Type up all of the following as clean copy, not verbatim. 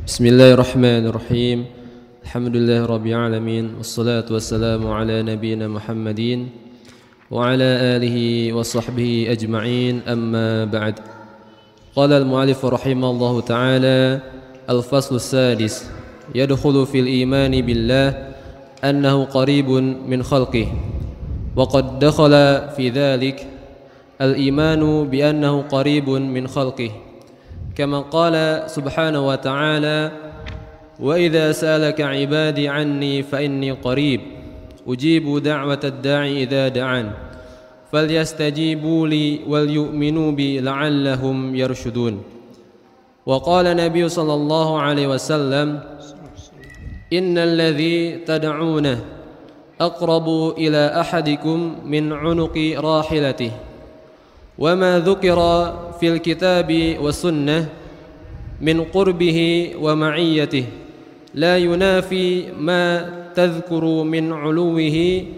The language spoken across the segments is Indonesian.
بسم الله الرحمن الرحيم. الحمد لله رب العالمين، والصلاة والسلام على نبينا محمد وعلى آله وصحبه أجمعين، أما بعد. قال المؤلف رحمه الله تعالى: الفصل السادس: يدخل في الإيمان بالله أنه قريب من خلقه. وقد دخل في ذلك الإيمان بأنه قريب من خلقه، كما قال سبحانه وتعالى: وإذا سألك عبادي عني فإني قريب أجيب دعوة الداعي إذا دعان فليستجيبوا لي وليؤمنوا بي لعلهم يرشدون. وقال النبي صلى الله عليه وسلم: إن الذي تدعونه أقرب إلى أحدكم من عنق راحلته، وما ذكر في الكتاب والسنة من قربه ومعيته لا ينافي ما تذكر من علوه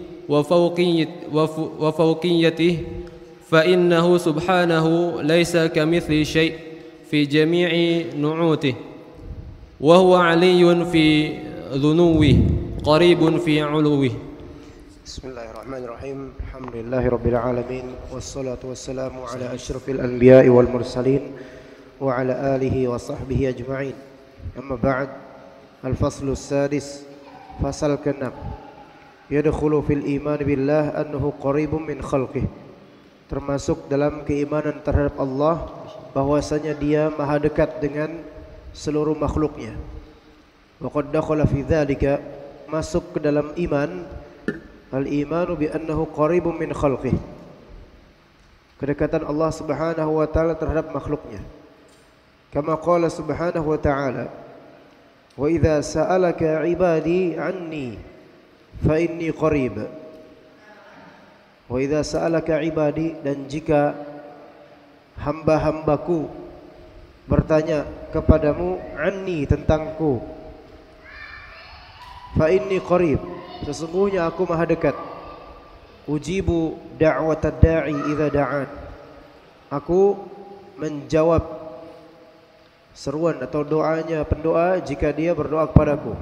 وفوقيته، فإنه سبحانه ليس كمثل شيء في جميع نعوته، وهو علي في ذنوه قريب في علوه. بسم الله الرحمن الرحيم. الحمد لله رب العالمين، والصلاة والسلام على أشرف الأنبياء والمرسلين وعلى آله وصحبه أجمعين، أما بعد. الفصل السادس، فصل ke-6, يدخل في الإيمان بالله أنه قريب من خلقه, termasuk dalam keimanan terhadap Allah bahwasanya Dia maha dekat dengan seluruh makhluknya. Wa qad dakhala fi dzalika, masuk ke dalam iman, al-imanu bi annahu qaribun min khalqih, kedekatan Allah Subhanahu wa taala terhadap makhluknya. Kama qala Subhanahu wa taala: wa idza sa'alaka 'ibadi 'anni fa inni qarib. Wa idza sa'alaka 'ibadi, dan jika hamba-hambaku bertanya kepadamu, 'anni, tentangku, fa inni qarib, sesungguhnya aku maha dekat. Ujibu da'watad da'i idza da'an, aku menjawab seruan atau doanya pendoa jika dia berdoa kepadaku.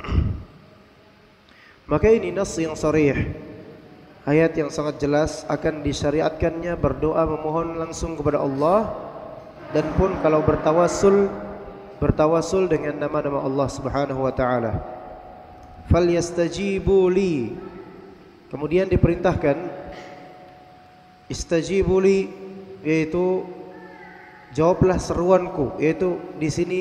Maka ini nas yang sharih, ayat yang sangat jelas akan disyariatkannya berdoa memohon langsung kepada Allah, dan pun kalau bertawasul dengan nama-nama Allah Subhanahu wa taala. Falyastajibu li, kemudian diperintahkan istajibu li, yaitu jawablah seruanku, yaitu di sini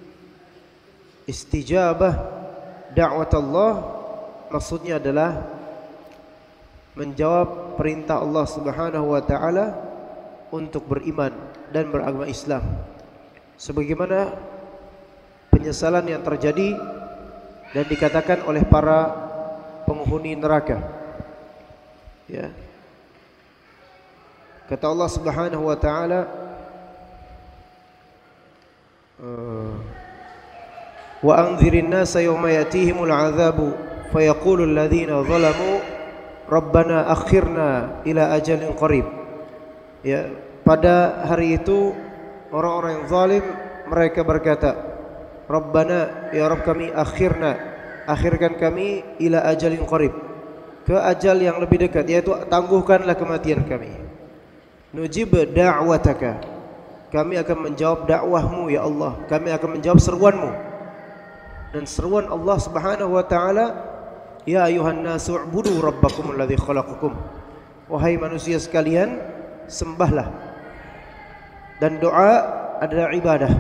istijabah da'wat Allah, maksudnya adalah menjawab perintah Allah Subhanahu wa taala untuk beriman dan beragama Islam, sebagaimana penyesalan yang terjadi dan dikatakan oleh para penghuni neraka. Ya. Kata Allah Subhanahu wa taala, wa anzirin nasa yawma yatihimul azabu fayaqulu alladhina zalamu rabbana akhirna ila ajalin qarib. Ya, pada hari itu orang-orang yang zalim mereka berkata, Rabbana, ya Rabb kami, akhirkan kami ila ajalin qarib, ke ajal yang lebih dekat, yaitu tangguhkanlah kematian kami. Nujib da'wataka, kami akan menjawab dakwahmu ya Allah, kami akan menjawab seruanmu. Dan seruan Allah Subhanahu wa taala, ya ayuhan nasu u'budu rabbakum alladhi khalaqakum, wahai manusia sekalian, sembahlah. Dan doa adalah ibadah.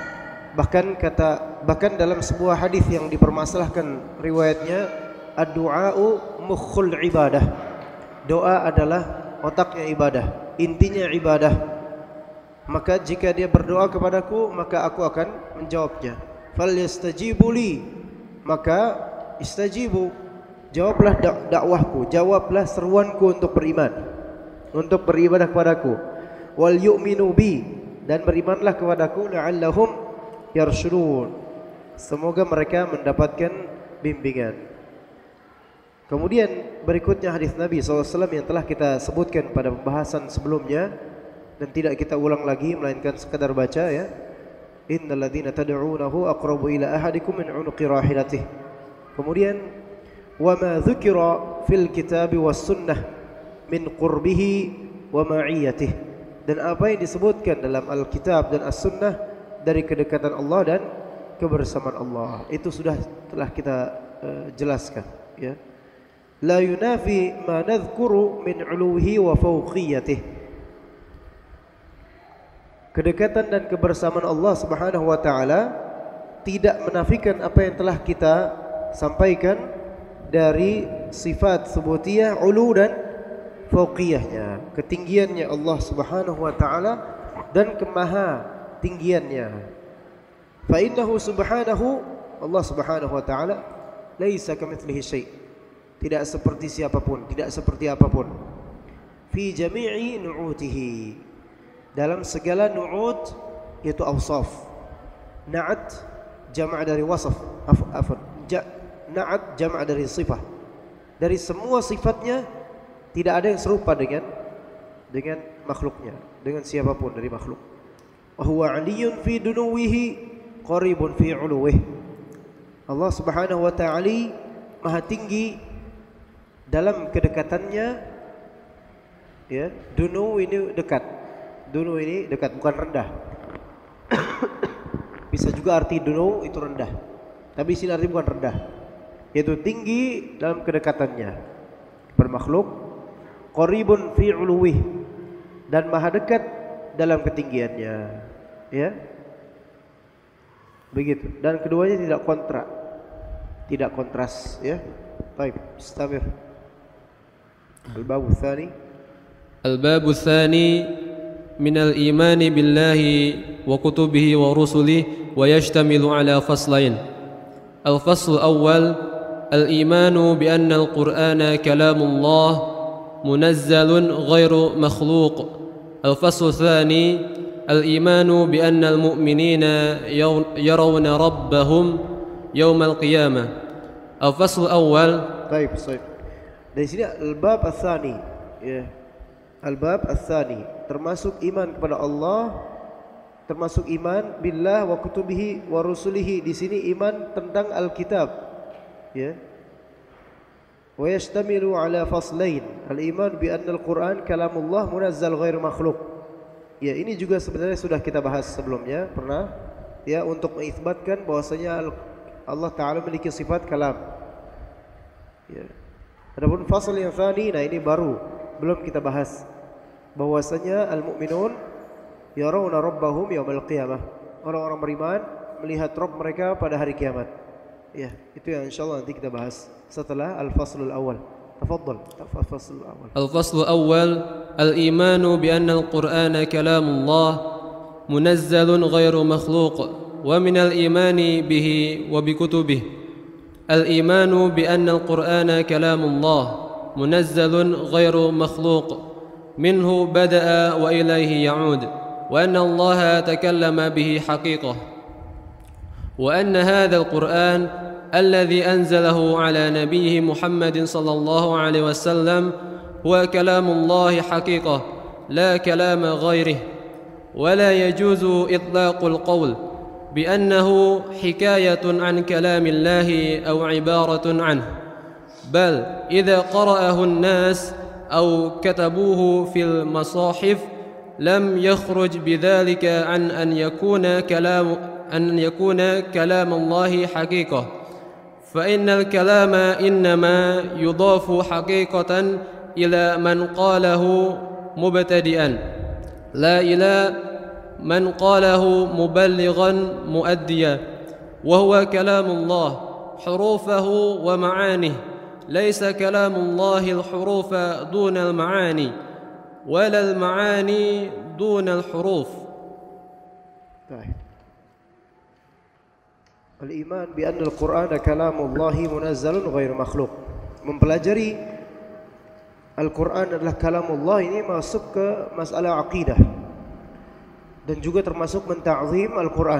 Bahkan dalam sebuah hadis yang dipermasalahkan riwayatnya, ad-du'a'u mukhul ibadah, doa adalah otaknya ibadah, intinya ibadah. Maka jika dia berdoa kepadaku, maka aku akan menjawabnya. Falyastajibu li, maka istajibu, jawablah dakwahku, jawablah seruanku untuk beriman, untuk beribadah kepadaku. Wal yu'minu bi, dan berimanlah kepadaku, la'allahum yarshudun, semoga mereka mendapatkan bimbingan. Kemudian berikutnya hadis Nabi SAW yang telah kita sebutkan pada pembahasan sebelumnya dan tidak kita ulang lagi melainkan sekadar baca, ya. innal ladzina tad'unahu aqrabu ila ahadikum min 'unuqi rahilatih. Kemudian wa ma dzukira fil kitabi was sunnah min qurbihi wa ma'iyatih, dan apa yang disebutkan dalam Alkitab dan As-Sunnah dari kedekatan Allah dan kebersamaan Allah, itu telah kita jelaskan, ya. La yunafi ma nadhkuru min 'uluwihi wa fawqiyatih. Kedekatan dan kebersamaan Allah Subhanahu wa taala tidak menafikan apa yang telah kita sampaikan dari sifat subutiyah, ulu dan fauqiyahnya, ketinggiannya Allah Subhanahu wa taala dan kemaha tinggiannya. Fa innahu subhanahu, Allah Subhanahu wa taala laisa kamitslihi syai', tidak seperti siapapun, tidak seperti apapun. Fi jami'i nu'utihi, dalam segala nu'ut, yaitu awsaf. Na'at jama' dari wasaf, na'at jama' dari sifah. Dari semua sifatnya tidak ada yang serupa dengan makhluknya, dengan siapapun dari makhluk. Wa huwa 'aliyyun fi dunuwihi qaribun fi 'uluwihi. Allah Subhanahu wa ta'ala maha tinggi dalam kedekatannya, ya. Dunu ini dekat. Dunu ini dekat, bukan rendah. Bisa juga arti dunu itu rendah, tapi sini arti bukan rendah, yaitu tinggi dalam kedekatannya bermakhluk. Qaribun fi 'uluwih, dan maha dekat dalam ketinggiannya, ya. Begitu. Dan keduanya tidak kontras, ya. Baik, istamir. Al-bab tsani. Al-bab tsani min al-iman billahi wa kutubihi wa rusulihi wa yashtamilu ala faslain. Al-fasl al-awwal al-iman bi anna al-Qur'ana kalamullah منزل غير مخلوق. الفصل الثاني الإيمان بأن المؤمنين يرون ربهم يوم القيامة. الفصل الأول. طيب. Dari sini al-bab ats-tsani, ya. Al-bab ats-tsani termasuk iman kepada Allah, termasuk iman billah wa kutubihi wa rusulihi. Di sini iman tentang Alkitab, ya. Wa yashtamilu ala faslain. Al-iman bi anna al-Qur'an kalamullah munazzal ghair makhluk. Ya, ini juga sebenarnya sudah kita bahas sebelumnya, pernah, ya, untuk mengisbatkan bahwasanya Allah Ta'ala memiliki sifat kalam, ya. Adapun fasal yang tsani, nah ini baru, belum kita bahas, bahwasanya al-mu'minun yarawna rabbahum yaumal qiyamah. Orang-orang beriman melihat Rabb mereka pada hari kiamat. Ya, itu yang insyaallah nanti kita bahas setelah al-faslul awal. Tafadhal, al-faslul awal. Al-faslul awal al-imanu bi anna al-Qur'ana kalamullah munazzalun ghairu makhluq wa min al-imani bihi wa bi kutubihi. Al-imanu bi anna al-Qur'ana kalamullah munazzalun ghairu makhluq minhu bada'a wa ilayhi ya'ud wa anna Allah takallama bihi haqiqah wa anna hadha al-Qur'an الذي أنزله على نبيه محمد صلى الله عليه وسلم هو كلام الله حقيقة لا كلام غيره ولا يجوز إطلاق القول بأنه حكاية عن كلام الله أو عبارة عنه بل إذا قرأه الناس أو كتبوه في المصاحف لم يخرج بذلك عن أن يكون كلام الله حقيقة فإن الكلام إنما يضاف حقيقة إلى من قاله مبتدئا لا إلى من قاله مبلغا مؤديا وهو كلام الله حروفه ومعانيه ليس كلام الله الحروف دون المعاني ولا المعاني دون الحروف. Al-iman bi anna al-Qur'ana kalamullahi munazzalun ghairu makhluk. Mempelajari Al-Qur'an adalah kalamullah ini masuk ke masalah aqidah, dan juga termasuk menta'zim Al-Qur'an.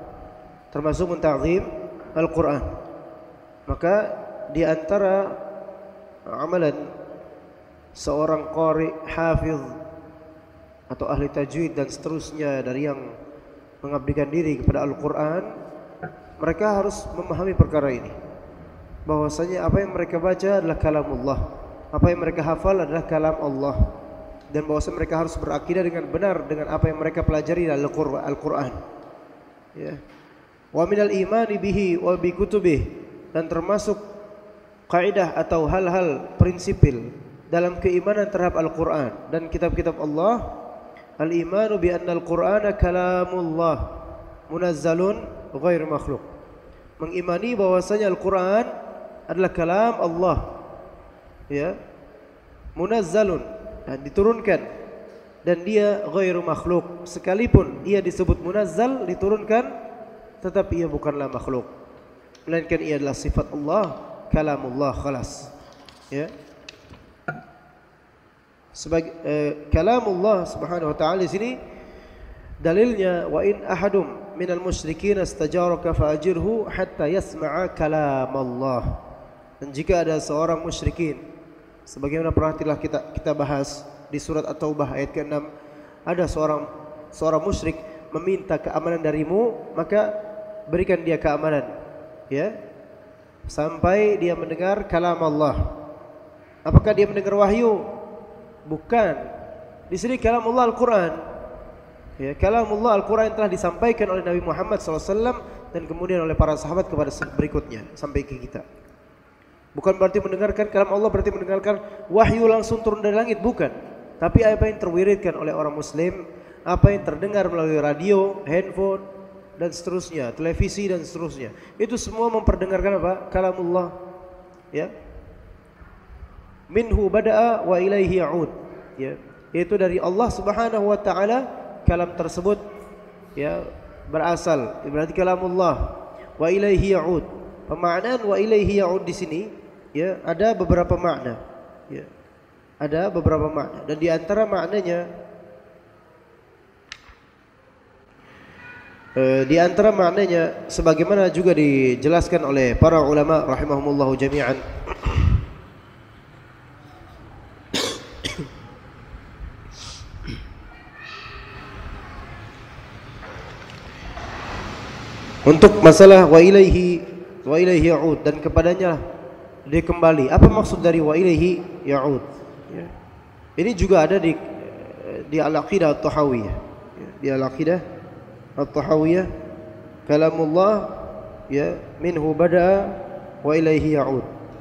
Maka di antara amalan seorang qari, hafiz atau ahli tajwid dan seterusnya dari yang mengabdikan diri kepada Al-Quran, mereka harus memahami perkara ini, bahwasanya apa yang mereka baca adalah kalamullah, apa yang mereka hafal adalah kalam Allah, dan bahwasanya mereka harus berakidah dengan benar dengan apa yang mereka pelajari dalam Al-Quran. Ya. Wa minal imani bihi wa bi kutubih, dan termasuk kaidah atau hal-hal prinsipil dalam keimanan terhadap Al-Quran dan kitab-kitab Allah, al-imanu bi anna al-Qur'ana kalamullah munazzalun ghairu makhluk. Mengimani bahwasanya Al-Quran adalah kalam Allah, ya, munazzalun, dan diturunkan, dan dia ghairu makhluk. Sekalipun ia disebut munazzal, diturunkan, tetapi ia bukanlah makhluk, melainkan ia adalah sifat Allah, kalamullah, khalas. Ya. Sebagai kalamullah subhanahu wa ta'ala di sini dalilnya, wa in ahadum minal musyrikin istajaraka fa'ajirhu hatta yasma'a kalamallah. Dan jika ada seorang musyrikin, sebagaimana pernah telah kita bahas di surat At-Taubah ayat ke-6, ada seorang musyrik meminta keamanan darimu, maka berikan dia keamanan, ya, sampai dia mendengar kalam Allah. Apakah dia mendengar wahyu? Bukan. Di sini kalam Allah Al-Quran. Ya, kalam Allah Al-Quran telah disampaikan oleh Nabi Muhammad SAW dan kemudian oleh para sahabat kepada berikutnya sampai ke kita. Bukan berarti mendengarkan kalam Allah berarti mendengarkan wahyu langsung turun dari langit, bukan. Tapi apa yang terwiridkan oleh orang Muslim, apa yang terdengar melalui radio, handphone, dan seterusnya, televisi dan seterusnya, itu semua memperdengarkan apa? Kalamullah. Ya. Minhu bada'a wa ilaihi ya'ud. Ya, yaitu dari Allah Subhanahu wa taala kalam tersebut, ya, berasal. Berarti kalamullah, wa ilaihi ya'ud. Pemaknaan wa ilaihi ya'ud di sini, ya, ada beberapa makna. Ya. Ada beberapa makna, dan di antara maknanya sebagaimana juga dijelaskan oleh para ulama rahimahumullahu jami'an, untuk masalah wa ilaihi ya'ud, dan kepadanya dia kembali. Apa maksud dari wa ilaihi ya'ud? Ya. Ini juga ada di Al-Aqidah At-Tahawiyah. Ya. Di Al-Aqidah At-Tahawiyah, kalamullah, ya, minhu bada'a wa ilaihi ya'ud.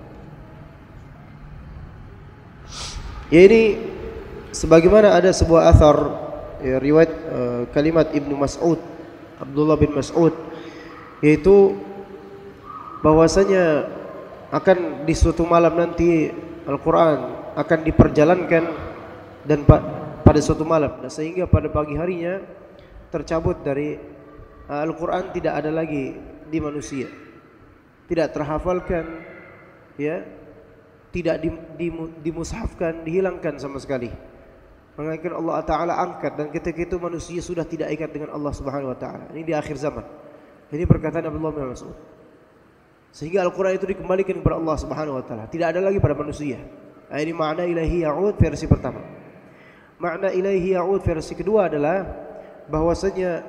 Ya, ini sebagaimana ada sebuah athar, ya, riwayat kalimat Ibnu Mas'ud, Abdullah bin Mas'ud, yaitu bahwasanya akan di suatu malam nanti Al-Quran akan diperjalankan dan pada suatu malam, dan sehingga pada pagi harinya tercabut dari Al-Quran, tidak ada lagi di manusia, tidak terhafalkan, ya, tidak dimushafkan, dihilangkan sama sekali. Melainkan Allah Ta'ala angkat, dan ketika itu manusia sudah tidak ikat dengan Allah Subhanahu Wa Ta'ala. Ini di akhir zaman. Ini perkataan Abdullah bin Mas'ud. Sehingga Al-Quran itu dikembalikan kepada Allah Subhanahu Wa Ta'ala, tidak ada lagi pada manusia. Nah, ini makna ilaihi ya'ud versi pertama. Makna ilaihi ya'ud versi kedua adalah bahwasanya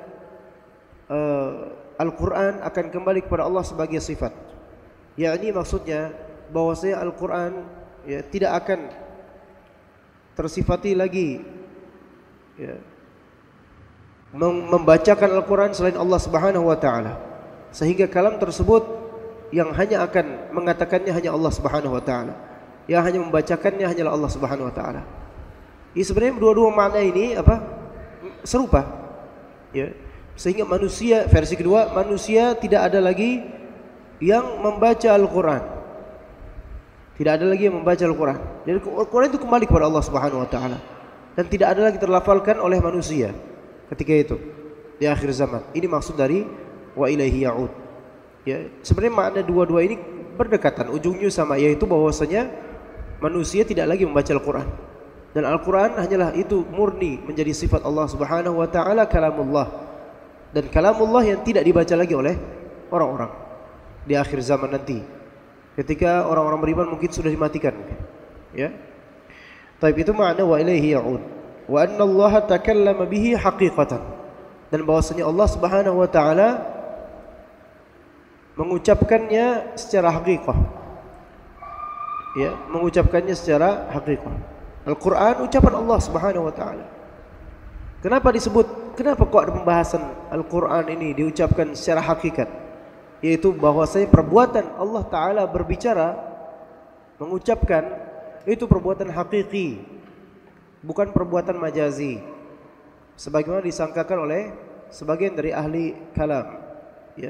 Al-Quran akan kembali kepada Allah sebagai sifat. Yakni maksudnya bahwasanya Al-Quran, ya, tidak akan tersifati lagi, ya, membacakan Al-Quran selain Allah Subhanahu Wa Ta'ala, sehingga kalam tersebut yang hanya akan mengatakannya hanya Allah Subhanahu Wa Ta'ala, yang hanya membacakannya hanyalah Allah Subhanahu Wa Ta'ala. Ini sebenarnya dua-dua makna ini apa? Serupa, ya. Sehingga manusia, versi kedua, manusia tidak ada lagi yang membaca Al-Quran, tidak ada lagi yang membaca Al-Quran. Jadi Al-Quran itu kembali kepada Allah Subhanahu Wa Ta'ala, dan tidak ada lagi terlafalkan oleh manusia ketika itu di akhir zaman. Ini maksud dari wa ilaihi ya'ud. Ya, sebenarnya makna dua-dua ini berdekatan, ujungnya sama, yaitu bahwasanya manusia tidak lagi membaca Al-Quran, dan Al-Quran hanyalah itu murni menjadi sifat Allah Subhanahu Wa Ta'ala, kalamullah, dan kalamullah yang tidak dibaca lagi oleh orang-orang di akhir zaman nanti, ketika orang-orang beriman mungkin sudah dimatikan, ya. Tapi itu makna wa ilaihi ya'ud. Wa anna Allah takallama bihi haqiqatan. dan bahwasanya Allah Subhanahu wa taala mengucapkannya secara hakikah. Ya, mengucapkannya secara hakikah. Al-Qur'an ucapan Allah Subhanahu wa taala. Kenapa kok ada pembahasan Al-Qur'an ini diucapkan secara hakikat? Yaitu bahwasanya perbuatan Allah taala berbicara, mengucapkan itu perbuatan hakiki, bukan perbuatan majazi. Sebagaimana disangkakan oleh sebagian dari ahli kalam, ya.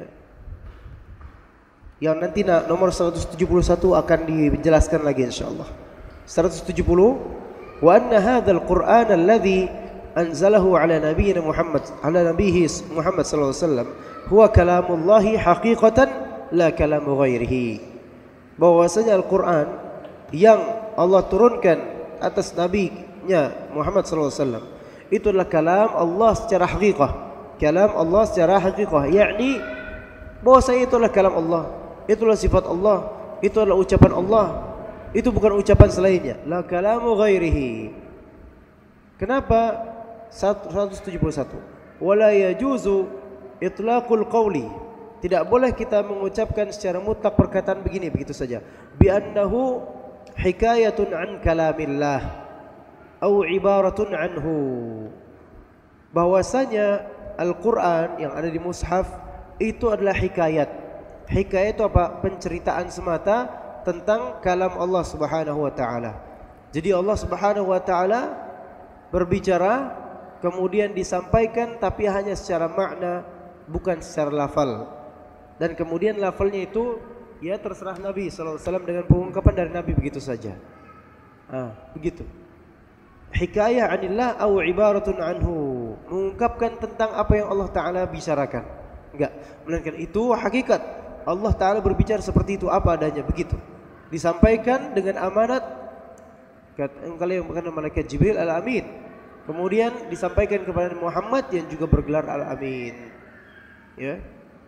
Yang nanti nomor 171 akan dijelaskan lagi insyaallah. 170 wa anna hadzal qur'an alladhi anzalahu ala nabiyyina Muhammad sallallahu alaihi wasallam huwa kalamullahi haqiqatan la kalamu ghairihi. Bahwasanya Al-Qur'an yang Allah turunkan atas nabinya Muhammad sallallahu alaihi wasallam itu adalah kalam Allah secara hakikah. Kalam Allah secara hakikah, yakni bahwasanya itu adalah kalam Allah. Itulah sifat Allah, itu adalah ucapan Allah, itu bukan ucapan selainnya. La kalamu ghairihi. Kenapa? 171. Wala yajuzu itlaqul qawli. Tidak boleh kita mengucapkan secara mutlak perkataan begini begitu saja. Bi annahu hikayatun an kalamillah atau ibaratun anhu. Bahwasanya Al-Qur'an yang ada di mushaf itu adalah hikayat. Hikayat itu apa? Penceritaan semata tentang kalam Allah Subhanahu wa taala. Jadi Allah Subhanahu wa taala berbicara kemudian disampaikan tapi hanya secara makna, bukan secara lafal. Dan kemudian lafalnya itu ya terserah Nabi sallallahu alaihi wasallam dengan pengungkapan dari Nabi begitu saja. Begitu. Hikayah anillah au ibaratun anhu, mengungkapkan tentang apa yang Allah taala bicarakan. Enggak, melainkan itu hakikat. Allah Ta'ala berbicara seperti itu, apa adanya, begitu. Disampaikan dengan amanat kalian bukan malaikat Jibril Al-Amin. Kemudian disampaikan kepada Muhammad yang juga bergelar Al-Amin. Ya.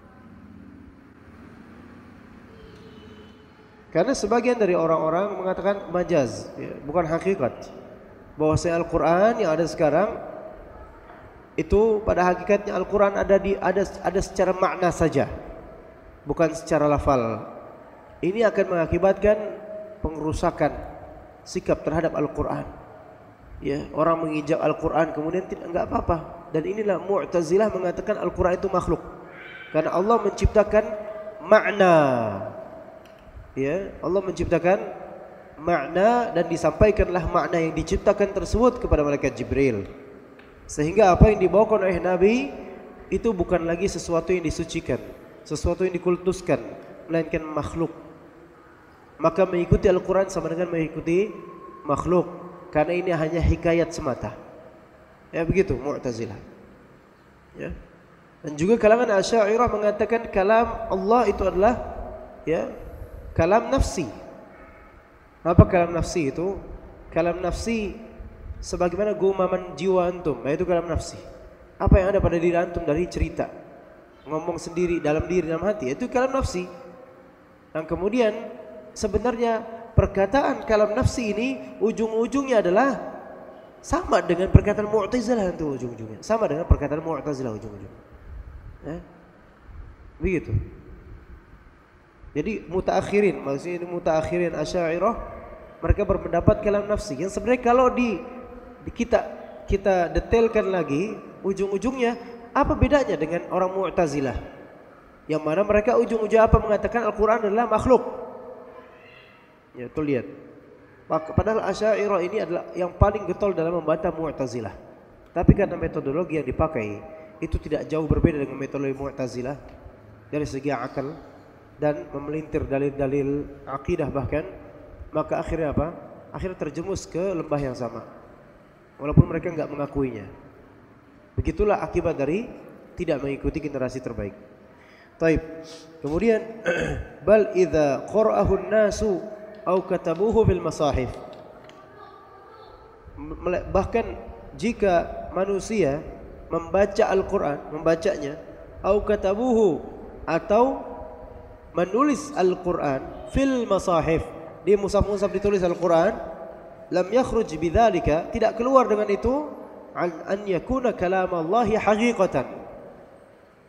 Karena sebagian dari orang-orang mengatakan majaz, ya, bukan hakikat. Bahwasanya Al-Quran yang ada sekarang itu pada hakikatnya Al-Quran ada secara makna saja, bukan secara lafal. Ini akan mengakibatkan pengerusakan sikap terhadap Al-Quran. Ya, orang menginjak Al-Quran kemudian enggak apa-apa. Dan inilah Mu'tazilah mengatakan Al-Quran itu makhluk. Karena Allah menciptakan makna. Ya, Allah menciptakan makna dan disampaikanlah makna yang diciptakan tersebut kepada malaikat Jibril. Sehingga apa yang dibawakan oleh Nabi itu bukan lagi sesuatu yang disucikan, sesuatu yang dikultuskan, melainkan makhluk. Maka mengikuti Al-Quran sama dengan mengikuti makhluk, karena ini hanya hikayat semata. Ya begitu Mu'tazilah. Ya. Dan juga kalangan Asy'ariyah mengatakan kalam Allah itu adalah ya kalam nafsi. Apa kalam nafsi itu? Kalam nafsi sebagaimana gumaman jiwa antum, yaitu kalam nafsi. Apa yang ada pada diri antum dari cerita, ngomong sendiri dalam hati, itu kalam nafsi. Dan kemudian sebenarnya perkataan kalam nafsi ini ujung-ujungnya adalah sama dengan perkataan Mu'tazilah itu ujung-ujungnya. Sama dengan perkataan Mu'tazilah ujung-ujungnya. Begitu. Jadi mutaakhirin, maksudnya mutaakhirin Asy'ariyah, mereka berpendapat kalam nafsi yang sebenarnya kalau kita detailkan lagi ujung-ujungnya apa bedanya dengan orang Mu'tazilah yang mana mereka ujung-ujungnya apa mengatakan Al-Quran adalah makhluk. Ya, tuh lihat. Padahal Asy'ariyah ini adalah yang paling getol dalam membantah Mu'tazilah. Tapi karena metodologi yang dipakai itu tidak jauh berbeda dengan metodologi Mu'tazilah dari segi akal dan memelintir dalil-dalil akidah bahkan, maka akhirnya apa? Akhirnya terjemus ke lembah yang sama. Walaupun mereka enggak mengakuinya. Begitulah akibat dari tidak mengikuti generasi terbaik. Taib. Kemudian bal idza qara'ahu an-nasu aw katabuhu fil masahif. Bahkan jika manusia membaca Al-Qur'an, membacanya, aw katabuhu atau menulis Al-Qur'an fil masahif, di mushaf-mushaf ditulis Al-Qur'an, lam yakhruj bidzalika, tidak keluar dengan itu an yakuna kalamallahi haqiqatan,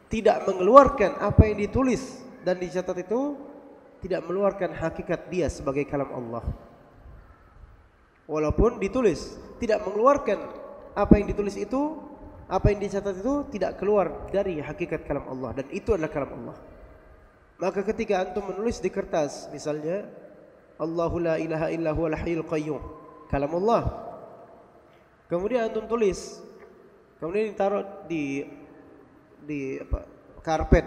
tidak mengeluarkan apa yang ditulis dan dicatat itu, tidak mengeluarkan hakikat dia sebagai kalam Allah. Walaupun ditulis, tidak mengeluarkan apa yang ditulis itu, apa yang dicatat itu tidak keluar dari hakikat kalam Allah, dan itu adalah kalam Allah. Maka ketika antum menulis di kertas, misalnya Allahu la ilaha illa huwal hayyul qayyum, kalam Allah. Kemudian antum tulis, kemudian ditaruh di karpet.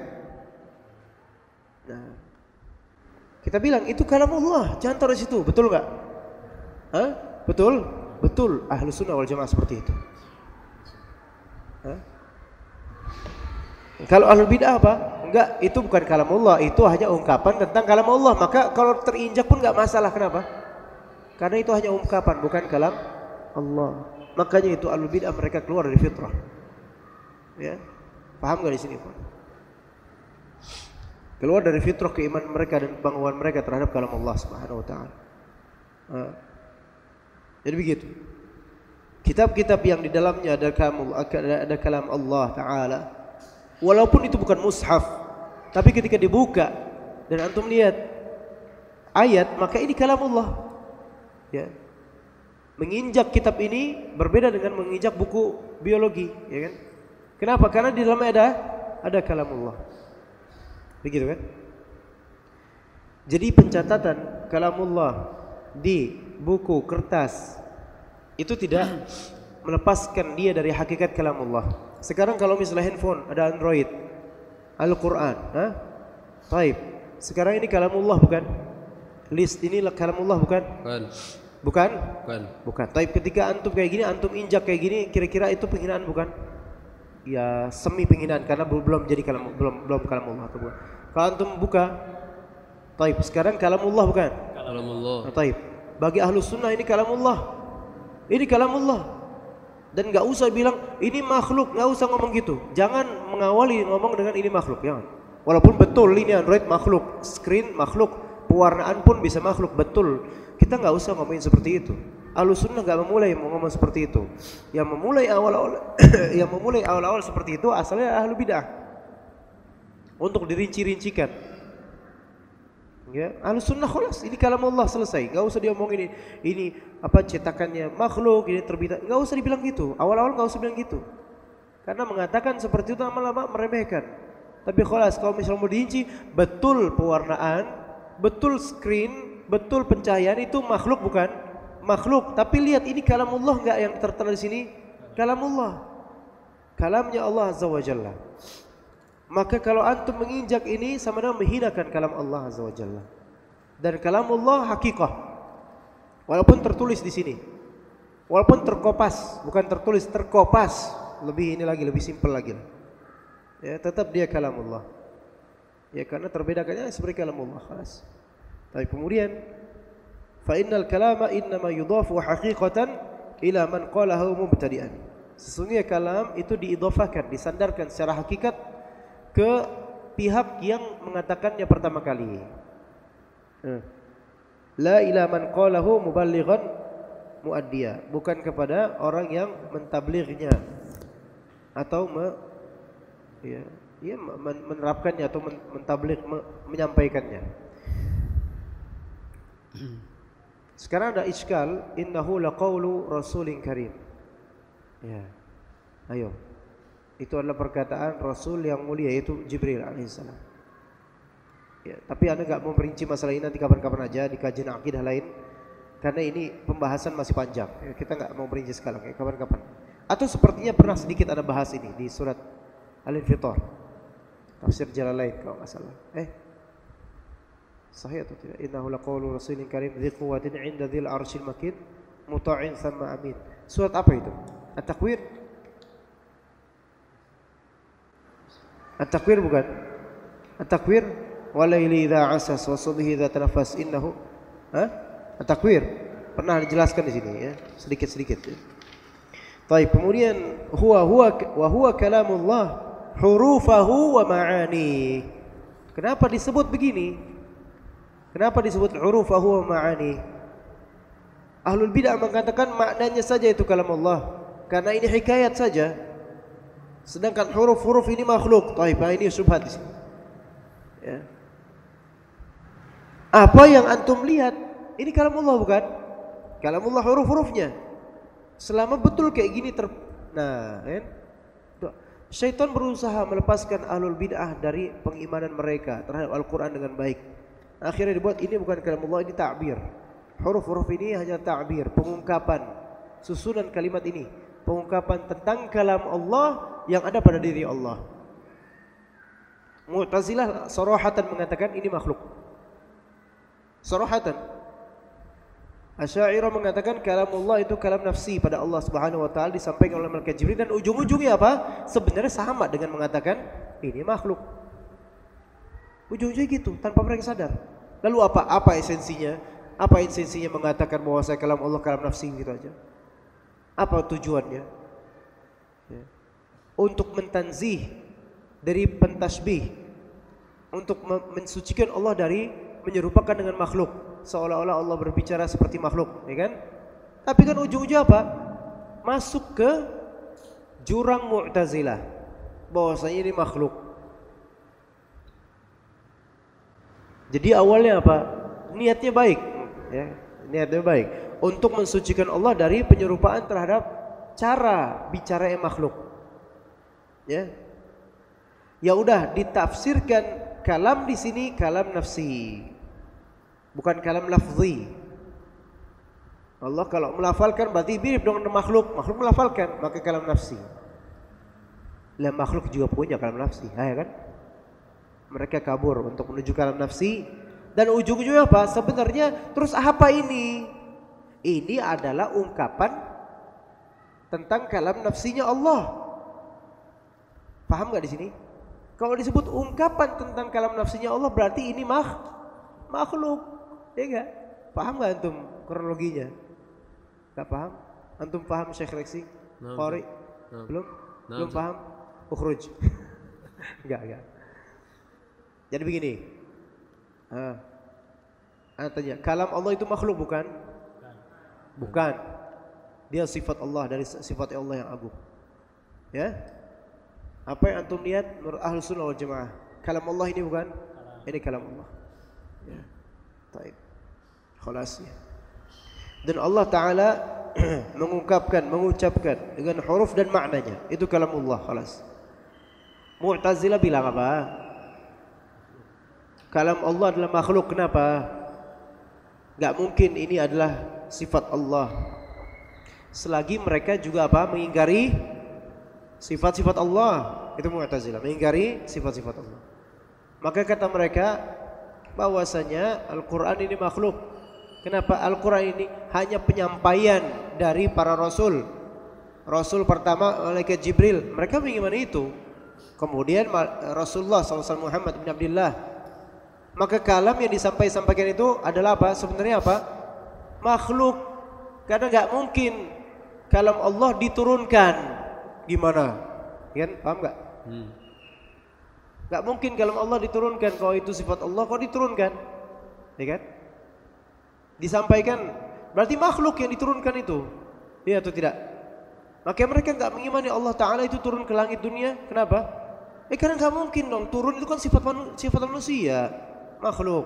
Nah, kita bilang itu kalam Allah, jangan taruh di situ, betul enggak? Hah? Betul? Betul. Ahlus sunnah wal jamaah seperti itu. Hah? Kalau ahlul bid'ah apa? Enggak, itu bukan kalam Allah, itu hanya ungkapan tentang kalam Allah. Maka kalau terinjak pun enggak masalah. Kenapa? Karena itu hanya ungkapan, bukan kalam Allah. Makanya itu ahlul bid'ah mereka keluar dari fitrah. Ya. Paham enggak di sini, Pak? Keluar dari fitrah keimanan mereka dan pengetahuan mereka terhadap kalam Allah Subhanahu wa taala. Jadi begitu. Kitab-kitab yang di dalamnya ada kalam Allah taala, walaupun itu bukan mushaf, tapi ketika dibuka dan antum lihat ayat, maka ini kalam Allah. Ya. Menginjak kitab ini berbeda dengan menginjak buku biologi, ya kan? Kenapa? Karena di dalamnya ada kalam Allah. Begitu kan? Jadi pencatatan kalamullah di buku kertas itu tidak melepaskan dia dari hakikat kalamullah. Sekarang kalau misalnya handphone ada Android, Al-Quran, taib. Sekarang ini kalamullah bukan? List ini kalamullah bukan? Bukan? Bukan. Taib, ketika antum kayak gini, antum injak kayak gini, kira-kira itu penghinaan bukan? Ya semi penghinaan karena belum jadi belum kalamullah atau bukan. Kalau antum buka, taib, sekarang kalamullah bukan? Kalamullah. Taib. Bagi ahlus sunnah ini kalamullah. Ini kalamullah. Dan enggak usah bilang ini makhluk, enggak usah ngomong gitu. Jangan mengawali ngomong dengan ini makhluk, jangan. Walaupun betul ini Android makhluk, screen makhluk, pewarnaan pun bisa makhluk, betul. Kita enggak usah ngomongin seperti itu. Ahlus sunnah enggak memulai ngomong seperti itu. Yang memulai awal-awal seperti itu asalnya ahlul bidah. Untuk dirinci-rincikan. Ya, ahlus sunnah khalas, ini kalamullah selesai. Enggak usah diomongin ini apa cetakannya makhluk, ini terbitan. Enggak usah dibilang gitu. Awal-awal enggak usah bilang gitu. Karena mengatakan seperti itu lama-lama meremehkan. Tapi khalas kalau misalnya mau dirinci, betul pewarnaan, betul screen, betul pencahayaan itu makhluk bukan? Makhluk, tapi lihat ini kalamullah enggak yang tertera di sini? Kalamullah. Kalamnya Allah Azza wa Jalla. Maka kalau antum menginjak ini sama dengan menghinakan kalam Allah Azza wa Jalla. Dan kalamullah hakikah. Walaupun tertulis di sini. Walaupun terkopas, bukan tertulis, terkopas. Lebih ini lagi, lebih simpel lagi. Ya, tetap dia kalamullah. Ya, karena terbedakannya seperti kalamullah khalas. Tapi kemudian fa innal kalama innama yudhafu haqiqatan ila man qalahu mubtadi'an. Sesungguhnya kalam itu diidhafakan, disandarkan secara hakikat ke pihak yang mengatakannya pertama kali. La ila man qalahu muballighan muaddiya, bukan kepada orang yang mentablighnya atau menerapkannya atau mentabligh, menyampaikannya. Sekarang ada iskal, innahu laqaulu rasulin karim. Ya. Ayo. Itu adalah perkataan Rasul yang mulia, yaitu Jibril alaihissalam. Ya, tapi Anda enggak mau merinci masalah ini, nanti kapan-kapan aja di kajian akidah lain. Karena ini pembahasan masih panjang. Ya, kita enggak mau merinci sekarang, ya, kapan-kapan. Atau sepertinya pernah sedikit Anda bahas ini di surat Al-Infitar. Tafsir Jalalain kalau enggak salah. Sahih atau tidak? Innahu laqaulu rasulin karim dzi quwwatin 'inda dzil 'arsyil makin muta'in tsumma amin. Surat apa itu? At-Takwir? At-Takwir bukan? At-Takwir walaili idza 'asas wa subhi idza tanaffas innahu At-Takwir pernah dijelaskan di sini ya, sedikit-sedikit. Ya. Baik, kemudian huwa kalamullah hurufahu wa ma'ani. Kenapa disebut begini? Kenapa disebut hurufahu wa ma'ani? Ahlul bidah mengatakan maknanya saja itu kalam Allah. Karena ini hikayat saja. Sedangkan huruf-huruf ini makhluk. Taib, ini syubhat di sini. Ya. Apa yang antum lihat ini kalamullah bukan? Kalamullah huruf-hurufnya. Selama betul kayak gini nah, kan? Syaitan berusaha melepaskan ahlul bid'ah dari pengimanan mereka terhadap Al-Quran dengan baik. Akhirnya dibuat ini bukan kalamullah, ini ta'bir. Huruf-huruf ini hanya ta'bir, pengungkapan susunan kalimat ini, pengungkapan tentang kalam Allah yang ada pada diri Allah. Mu'tazilah sarahatan mengatakan ini makhluk. Sarahatan. Asy'ariyah mengatakan kalamullah itu kalam nafsi pada Allah Subhanahu wa taala disampaikan oleh malaikat Jibril, dan ujung-ujungnya apa? Sebenarnya sama dengan mengatakan ini makhluk. Ujung-ujungnya gitu tanpa mereka sadar. Lalu apa esensinya? Apa esensinya mengatakan bahwa saya kalam Allah kalam nafsi gitu aja? Apa tujuannya? Ya. Untuk mentanzih dari pentasbih, untuk mensucikan Allah dari menyerupakan dengan makhluk. Seolah-olah Allah berbicara seperti makhluk, ya kan? Tapi kan ujung-ujungnya apa? Masuk ke jurang Mu'tazilah bahwasanya ini makhluk. Jadi awalnya apa? Niatnya baik, ya. Niatnya baik untuk mensucikan Allah dari penyerupaan terhadap cara bicara yang makhluk. Ya. Ya udah ditafsirkan kalam di sini kalam nafsi. Bukan kalam lafzi. Allah kalau melafalkan berarti mirip dengan makhluk. Makhluk melafalkan, maka kalam nafsi. Lah makhluk juga punya kalam nafsi, ya kan? Mereka kabur untuk menuju kalam nafsi, dan ujung-ujungnya apa? Sebenarnya terus apa ini? Ini adalah ungkapan tentang kalam nafsinya Allah. Paham nggak di sini? Kalau disebut ungkapan tentang kalam nafsinya Allah berarti ini makhluk. Ya enggak? Paham enggak antum kronologinya? Enggak paham? Antum paham Syekh Reksi? Qari? Belum? Belum paham? Ukhruj. Enggak. Jadi begini. Tanya, kalam Allah itu makhluk bukan? Bukan. Dia sifat Allah dari sifat Allah yang agung. Ya? Apa yang antum lihat menurut Ahlus Sunnah wal Jamaah? Kalam Allah ini bukan? Ini kalam Allah. Ya. Baik. Khalasnya. Dan Allah Ta'ala mengucapkan dengan huruf dan maknanya. Itu kalamullah, khalas. Mu'tazilah bilang apa? Kalam Allah adalah makhluk, kenapa? Gak mungkin ini adalah sifat Allah. Selagi mereka juga apa? Mengingkari sifat-sifat Allah. Itu Mu'tazilah, mengingkari sifat-sifat Allah. Maka kata mereka bahwasanya Al-Quran ini makhluk. Kenapa? Al-Quran ini hanya penyampaian dari para rasul. Rasul pertama malaikat Jibril, mereka bagaimana itu? Kemudian Rasulullah SAW Muhammad bin Abdullah. Maka kalam yang disampaikan itu adalah apa? Sebenarnya apa? Makhluk. Karena nggak mungkin kalam Allah diturunkan. Gimana? Kan? Paham nggak? Gak mungkin kalam Allah diturunkan. Kalau itu sifat Allah, kok diturunkan? Ya kan? Disampaikan, berarti makhluk yang diturunkan itu. Iya atau tidak? Maka mereka gak mengimani Allah Ta'ala itu turun ke langit dunia. Kenapa? Karena gak mungkin dong. Turun itu kan sifat manusia, makhluk.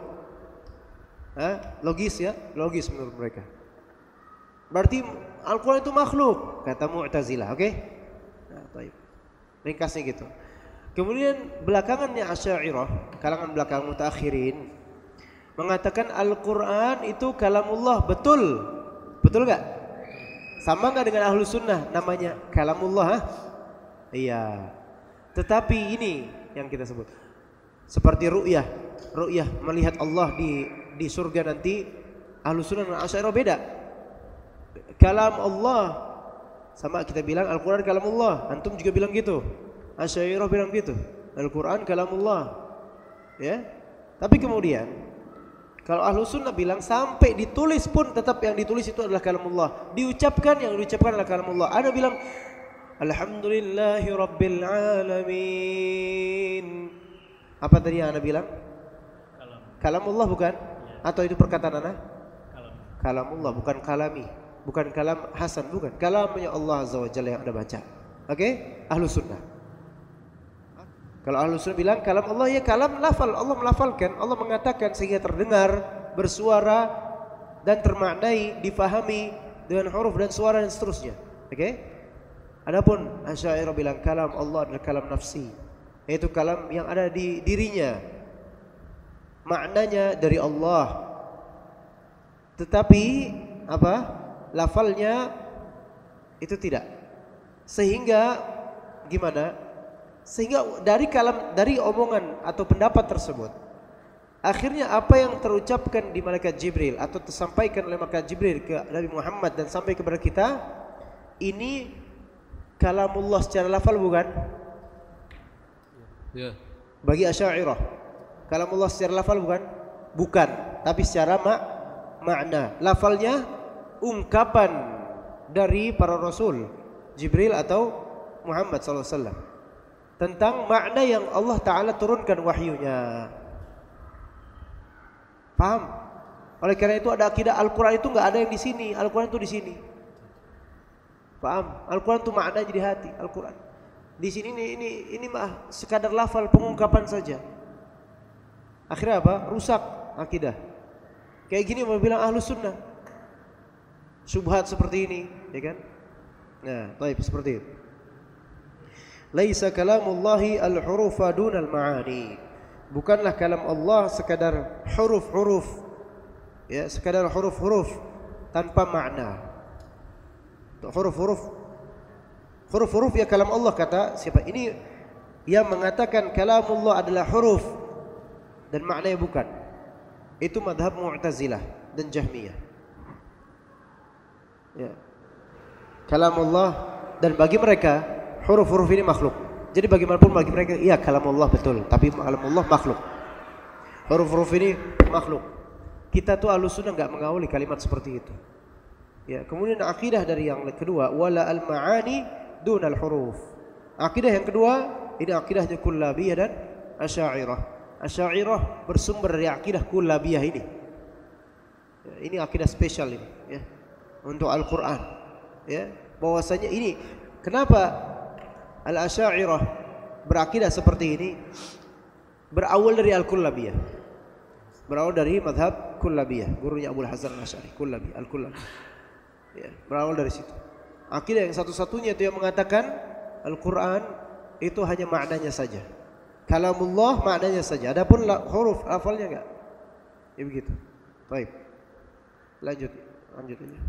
Logis ya? Logis menurut mereka. Berarti Al-Quran itu makhluk, kata Mu'tazilah. Oke? Nah, baik. Ringkasnya gitu. Kemudian belakangannya Asy'ariyah, kalangan belakang mutakhirin, mengatakan Al-Quran itu kalamullah. Betul? Betul gak? Sama gak dengan Ahlus Sunnah namanya kalamullah? Iya. Tetapi ini yang kita sebut seperti ru'yah melihat Allah di surga nanti. Ahlus Sunnah dan Asy'ariyah beda. Kalam Allah sama kita bilang Al-Quran kalamullah. Antum juga bilang gitu. Asy'ariyah bilang gitu. Al-Quran kalamullah. Ya. Tapi kemudian kalau Ahlus Sunnah bilang sampai ditulis pun tetap yang ditulis itu adalah kalamullah. Diucapkan yang diucapkan adalah kalamullah. Ada bilang Alhamdulillahi Rabbil Alamin. Apa tadi yang Anda bilang? Kalamullah bukan? Atau itu perkataan Anda? Kalamullah bukan kalami. Bukan kalam Hasan, bukan. Kalamnya Allah Azza wa Jalla yang Anda baca. Oke? Ahlus Sunnah. Kalau Ahlus Sunnah bilang kalam Allah ya kalam lafal, Allah melafalkan, Allah mengatakan sehingga terdengar, bersuara dan termaknai, difahami dengan huruf dan suara dan seterusnya. Oke? Adapun Asy'ariyah bilang kalam Allah adalah kalam nafsi, yaitu kalam yang ada di dirinya. Maknanya dari Allah. Tetapi apa? Lafalnya itu tidak. Sehingga gimana? Sehingga dari omongan atau pendapat tersebut, akhirnya apa yang terucapkan di malaikat Jibril atau tersampaikan oleh malaikat Jibril ke Nabi Muhammad dan sampai kepada kita, ini kalamullah secara lafal bukan? Ya. Bagi Asy'ariyah, kalamullah secara lafal bukan? Bukan, tapi secara makna. Lafalnya ungkapan dari para rasul, Jibril atau Muhammad sallallahu alaihi wasallam, tentang makna yang Allah Ta'ala turunkan wahyunya. Paham? Oleh karena itu ada akidah Al-Quran itu nggak ada yang di sini, Al-Quran itu di sini. Paham? Al-Quran itu makna jadi hati, Al-Quran. Di sini ini mah sekadar lafal pengungkapan saja. Akhirnya apa? Rusak akidah. Kayak gini mau bilang Ahlus Sunnah. Syubhat seperti ini, ya kan? Nah, baik seperti itu. Laisa kalamullahi al-hurufa dunal ma'ani. Bukanlah kalam Allah sekadar huruf-huruf, ya, sekadar huruf-huruf tanpa makna. Huruf-huruf ya kalam Allah, kata siapa? Ini yang mengatakan kalamullah adalah huruf dan maknanya bukan. Itu madhab Mu'tazilah dan Jahmiyah. Ya. Kalamullah, dan bagi mereka huruf-huruf ini makhluk. Jadi bagaimanapun bagi mereka, iya kalamullah betul, tapi kalamullah makhluk. Huruf-huruf ini makhluk. Kita tuh Ahlus Sunnah enggak mengawali kalimat seperti itu. Ya, kemudian akidah dari yang kedua, wala al-ma'ani dunal huruf. Akidah yang kedua, ini akidahnya Kullabiyah dan Asy'ariyah. Asy'ariyah bersumber dari akidah Kullabiyah ini. Ya, ini akidah spesial ini, ya, untuk Al-Qur'an. Ya, bahwasanya ini kenapa Al-Asy'ariyah berakidah seperti ini? Berawal dari Al-Kullabiyah. Berawal dari mazhab Kullabiyah, gurunya Abu Hasan Al-Asy'ari, Kullabi, Al-Kullabi. Ya, berawal dari situ. Akidah yang satu-satunya itu yang mengatakan Al-Qur'an itu hanya maknanya saja. Kalamullah maknanya saja. Adapun huruf lafalnya enggak. Ya begitu. Baik. Lanjut aja.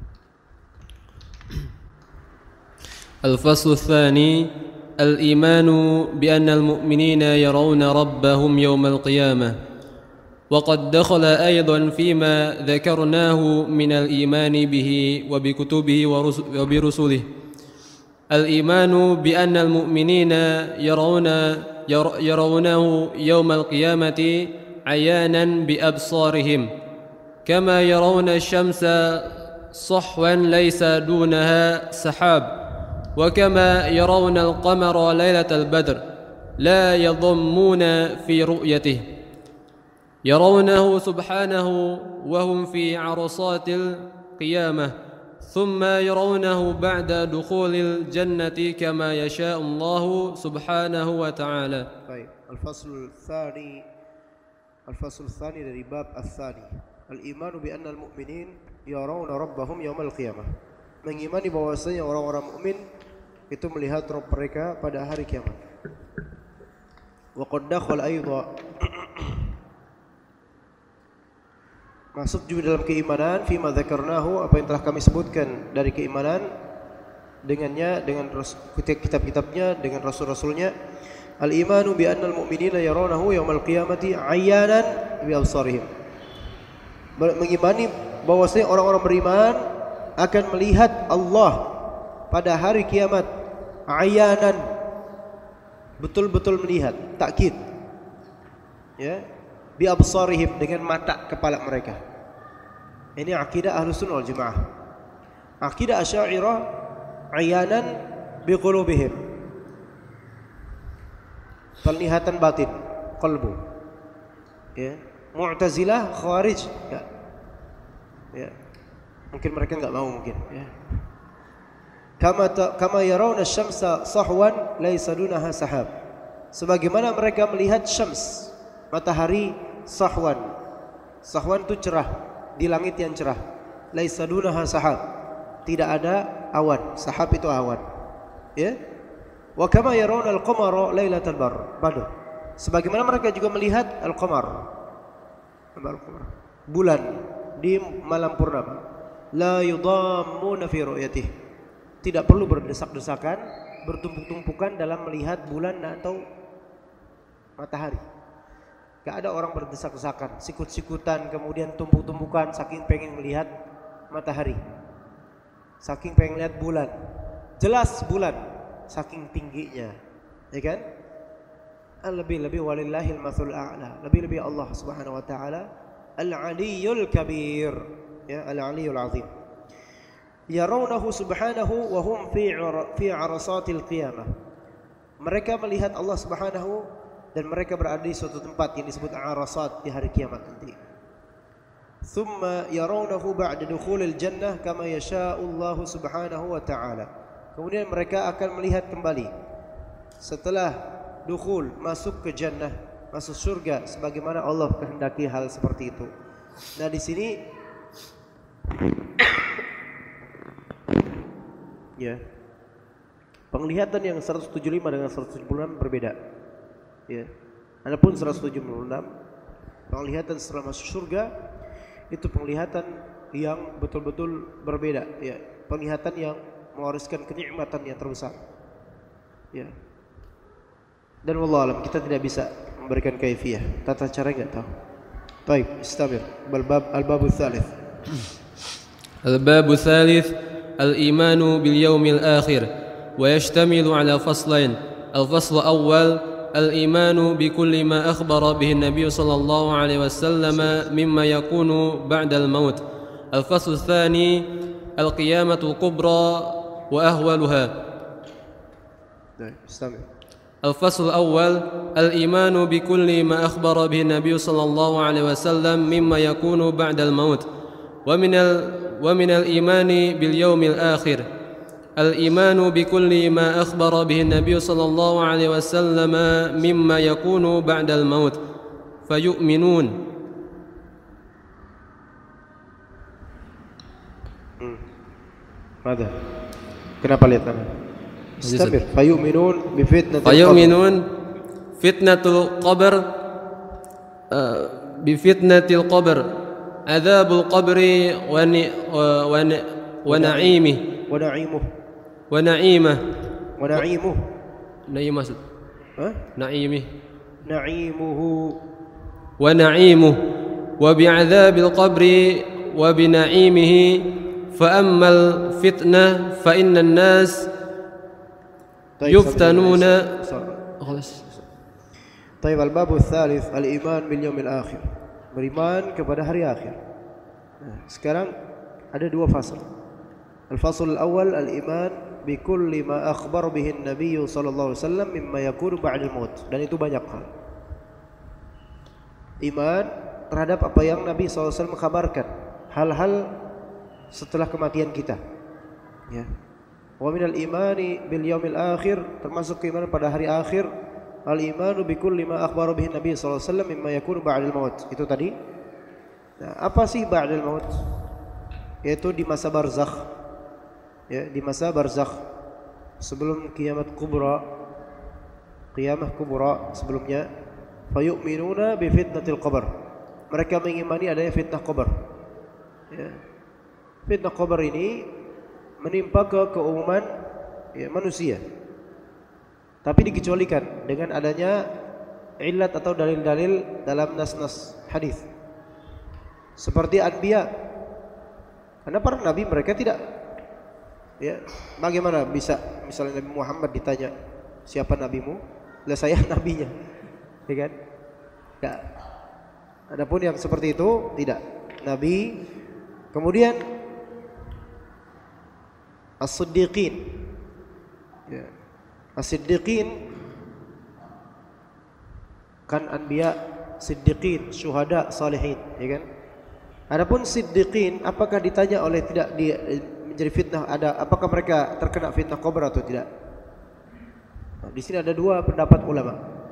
الفصل الثاني الإيمان بأن المؤمنين يرون ربهم يوم القيامة وقد دخل أيضا فيما ذكرناه من الإيمان به وبكتبه وبرسله الإيمان بأن المؤمنين يرونه يوم القيامة عيانا بأبصارهم كما يرون الشمس صحوا ليس دونها سحاب وكما يرون القمر ليلة البدر لا يضمون في رؤيته يرونه سبحانه وهم في عرصات القيامة ثم يرونه بعد دخول الجنة كما يشاء الله سبحانه وتعالى. الفصل الثاني dari bab الثاني الإيمان بأن المؤمنين يرون ربهم يوم القيامة. Mengimani bahwasanya orang-orang mukmin itu melihat Rabb mereka pada hari kiamat. Wa qad dakhala aidha, masuk juga dalam keimanan fima dzakarnahu, apa yang telah kami sebutkan dari keimanan dengannya, dengan kitab-kitabnya, dengan rasul-rasulnya. Al-imanu bi anna al-mu'minina yarawnahu yaumal qiyamati 'ayyanan bi absarihim. Mengimani bahwasanya orang-orang beriman akan melihat Allah pada hari kiamat, ayanan, betul-betul melihat, takkid, ya, bi absarihim, dengan mata kepala mereka. Ini akidah Ahlus Sunnah wal Jamaah. Akidah Asy'ariyah ayanan bi qulubihim, penglihatan batin, qalbu. Ya, Mu'tazilah, Khawarij, ya. Ya. Mungkin mereka enggak mau mungkin, ya. Kama yarawna asy-syamsa sahwan laisa dunaha sahab. sebagaimana mereka melihat syams, matahari sahwan. Sahwan itu cerah, di langit yang cerah. Laisa dunaha sahab, tidak ada awan. Sahab itu awan, ya. Wa kama yarawna al-qamara lailatal badr, sebagaimana mereka juga melihat al-qamar, bulan di malam purnama. La yudammuna fi ru'yatihi, tidak perlu berdesak-desakan, bertumpuk-tumpukan dalam melihat bulan atau matahari. Gak ada orang berdesak-desakan, sikut-sikutan, kemudian tumpuk-tumpukan saking pengen melihat matahari, saking pengen lihat bulan. Jelas bulan saking tingginya, ya kan? Lebih-lebih walillahil matsul a'la, lebih-lebih Allah Subhanahu wa taala al-aliyyul kabir, ya, al-aliyyul azim. Yarawnahu subhanahu wa hum fi arasatil qiyamah. Mereka melihat Allah Subhanahu dan mereka berada di suatu tempat yang disebut arasat di hari kiamat nanti. Thumma yarawnahu ba'da dukhulil jannah kama yasha'u Allah Subhanahu wa ta'ala. Kemudian mereka akan melihat kembali setelah dukhul, masuk ke jannah, masuk surga sebagaimana Allah kehendaki hal seperti itu. Nah, di sini ya, penglihatan yang 175 dengan 176 berbeda. Ya. Adapun 176 penglihatan setelah masuk surga itu penglihatan yang betul-betul berbeda, ya. Penglihatan yang mewariskan kenikmatan yang terbesar. Ya. Dan wallahu alam, kita tidak bisa memberikan kaifiyah, tata cara enggak tahu. Baik, istamir. Al-babu tsalits. Al-babu tsalits al-imanu bil yaumil akhir wa yashtamilu ala faslain. Al-fasl awwal الإيمان بكل ما أخبر به النبي صلى الله عليه وسلم مما يكون بعد الموت. الفصل الثاني القيامة الكبرى وأهولها. الفصل الأول الإيمان بكل ما أخبر به النبي صلى الله عليه وسلم مما يكون بعد الموت ومن الإيمان باليوم الآخر الإيمان بكل ما أخبر به النبي صلى الله عليه وسلم مما يكون بعد الموت فيؤمنون. ماذا؟ Kenapa lihat sana? Istabir. Fayu'minun fitnatul qabr bifitnatil qabr adzabul qabri wa na'imihi ونعيمه ونعيمه وبعذاب القبر وبنعيمه فأما الفتنة فإن الناس يفتنون. طيب الباب الثالث الإيمان باليوم الآخر, beriman kepada hari akhir. Sekarang ada dua fasal. Al-fasl al-awwal al-iman bi kulli ma akhbar bihi an-nabiy sallallahu alaihi wasallam mimma yakunu ba'da al-maut, dan itu banyak hal. Iman terhadap apa yang Nabi sallallahu alaihi wasallam kabarkan, hal-hal setelah kematian kita. Ya. Wa minal imani bil yaumil akhir, termasuk keimanan pada hari akhir, al-imanu bi kulli ma akhbar bihi an-nabiy sallallahu alaihi wasallam mimma yakunu ba'da al-maut. Itu tadi. Nah, apa sih ba'da al-maut? Yaitu di masa barzakh. Ya, di masa barzakh sebelum kiamat kubra, qiyamah kubra sebelumnya. Fayu'minuna bi fitnatil qabr, mereka mengimani adanya fitnah qabr. Ya. Fitnah qabr ini menimpa ke keumuman, ya, manusia, tapi dikecualikan dengan adanya illat atau dalil-dalil dalam nas-nas hadis seperti anbiya. Karena para nabi mereka tidak, ya, bagaimana bisa misalnya Nabi Muhammad ditanya siapa nabimu? Lah saya nabinya, ya kan? Ya. Adapun yang seperti itu tidak nabi. Kemudian as-siddiqin, ya. As-siddiqin kan anbiya, siddiqin, syuhada, salihin, ya kan? Adapun siddiqin, apakah ditanya oleh tidak dia menjadi fitnah, apakah mereka terkena fitnah kubra atau tidak? Nah, di sini ada dua pendapat ulama.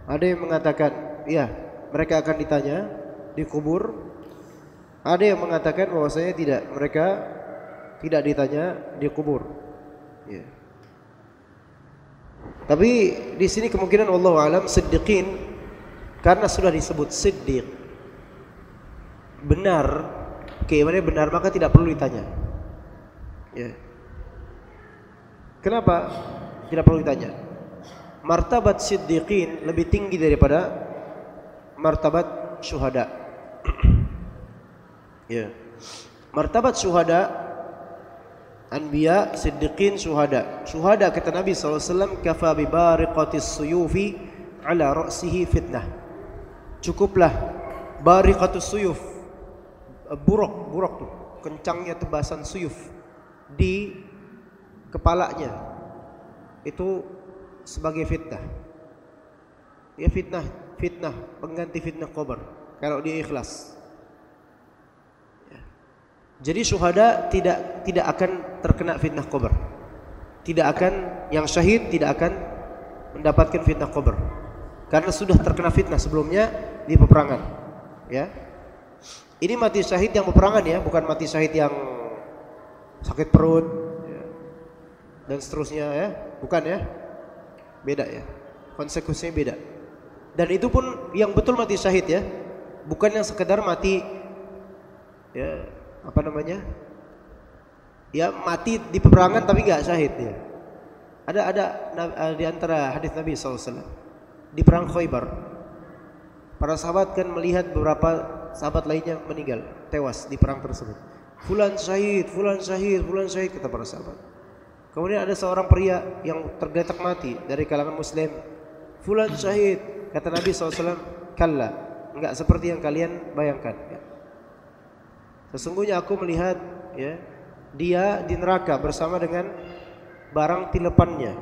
Ada yang mengatakan, iya, mereka akan ditanya di kubur. Ada yang mengatakan bahwasanya tidak, mereka tidak ditanya di kubur. Ya. Tapi di sini kemungkinan wallahu alam siddiqin, karena sudah disebut siddiq, benar, keimanannya benar, maka tidak perlu ditanya. Ya. Kenapa tidak perlu ditanya? Martabat siddiqin lebih tinggi daripada martabat syuhada. Ya. Martabat syuhada, anbiya, siddiqin, syuhada. Syuhada kata Nabi SAW, kafa bi bariqatis suyufi ala ra'sihi fitnah. Cukuplah bariqatus suyuf, buruk tuh, kencangnya tebasan suyuf di kepalanya, itu sebagai fitnah. Ya, fitnah pengganti fitnah kubur kalau dia ikhlas. Ya. Jadi syuhada tidak akan terkena fitnah kubur. Tidak akan, yang syahid tidak akan mendapatkan fitnah kubur, karena sudah terkena fitnah sebelumnya di peperangan. Ya. Ini mati syahid yang peperangan ya, bukan mati syahid yang sakit perut ya, dan seterusnya ya, bukan ya. Beda ya, konsekuensinya beda. Dan itu pun yang betul mati syahid ya, bukan yang sekedar mati ya, apa namanya, ya mati di peperangan tapi nggak syahid ya. Ada di antara hadis Nabi SAW di perang Khaybar, para sahabat kan melihat beberapa sahabat lainnya meninggal, tewas di perang tersebut. Fulan syahid, fulan syahid, fulan syahid, kata para sahabat. Kemudian ada seorang pria yang tergeletak mati dari kalangan muslim. Fulan syahid, kata Nabi SAW, kalla, enggak seperti yang kalian bayangkan ya. Sesungguhnya aku melihat ya, dia di neraka bersama dengan barang tilepannya.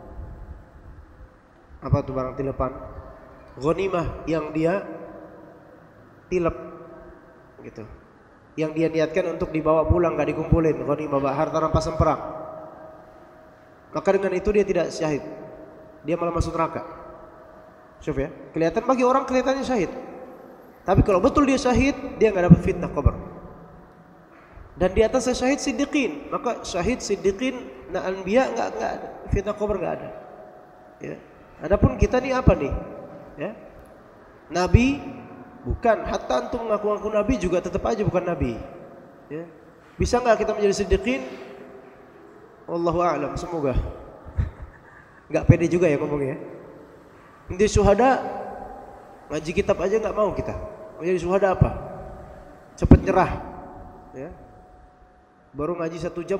Apa itu barang tilepan? Ghanimah yang dia tilep gitu, yang dia niatkan untuk dibawa pulang, gak dikumpulin, ghanimah, harta rampasan perang. Maka dengan itu dia tidak syahid, dia malah masuk neraka. Syuf ya, kelihatan bagi orang kelihatannya syahid, tapi kalau betul dia syahid, dia nggak dapat fitnah kubur. Dan di atas syahid siddiqin, maka syahid siddiqin na anbiya nggak fitnah kubur nggak ada. Ya. Adapun kita nih apa nih? Ya. Nabi bukan, hatta antum ngaku-ngaku nabi juga tetap aja bukan nabi. Ya. Bisa nggak kita menjadi siddiqin? Wallahu a'lam, semoga. Nggak pede juga ya ngomongnya. Menjadi syuhada, ngaji kitab aja nggak mau kita. Menjadi syuhada apa? Cepat nyerah. Ya. Baru ngaji 1 jam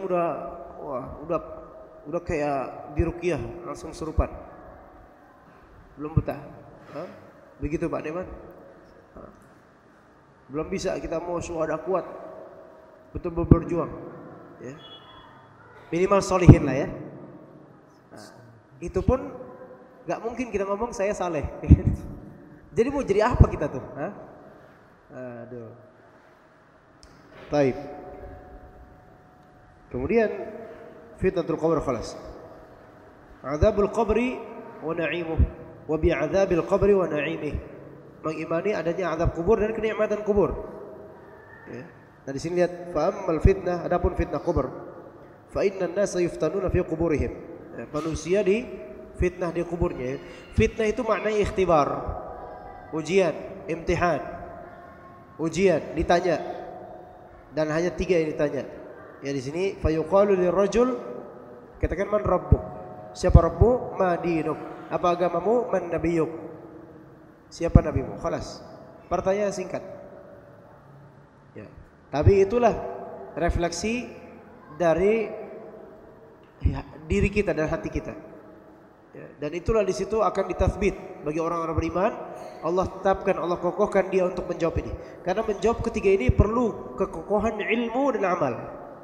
udah kayak di ruqyah, langsung serupan. Belum betah. Hah? Begitu Pak Deman. Belum bisa kita mau syuhada kuat, betul-betul berjuang. Ya. Minimal solihin lah ya. Nah, itu pun gak mungkin kita ngomong saya saleh. Jadi mau jadi apa kita tuh? Hah? Aduh. Baik. Kemudian fitnatul qabr khalas. Adzabul qabri wa na'imuh wa bi'adzabil qabri wa na'imih. Mengimani adanya azab kubur dan kenikmatan kubur. Ya. Nah di sini lihat fa ammal fitnah, adapun fitnah kubur. Fa innan nasa yuftanuna fi quburihim. Ya, manusia di fitnah di kuburnya. Fitnah itu maknanya ikhtibar, ujian, imtihan. Ujian, ditanya. Dan hanya 3 yang ditanya. Ya di sini fa yuqalu lirrajul, katakan man rabbuk. Siapa rabbu? Ma dinuk. Apa agamamu? Man nabiyuk. Siapa nabimu? Khalas. Pertanyaan singkat. Ya. Tapi itulah refleksi dari diri kita dan hati kita. Ya, dan itulah di situ akan ditathbit bagi orang-orang beriman. Allah tetapkan, Allah kokohkan dia untuk menjawab ini. Karena menjawab ketiga ini perlu kekokohan ilmu dan amal.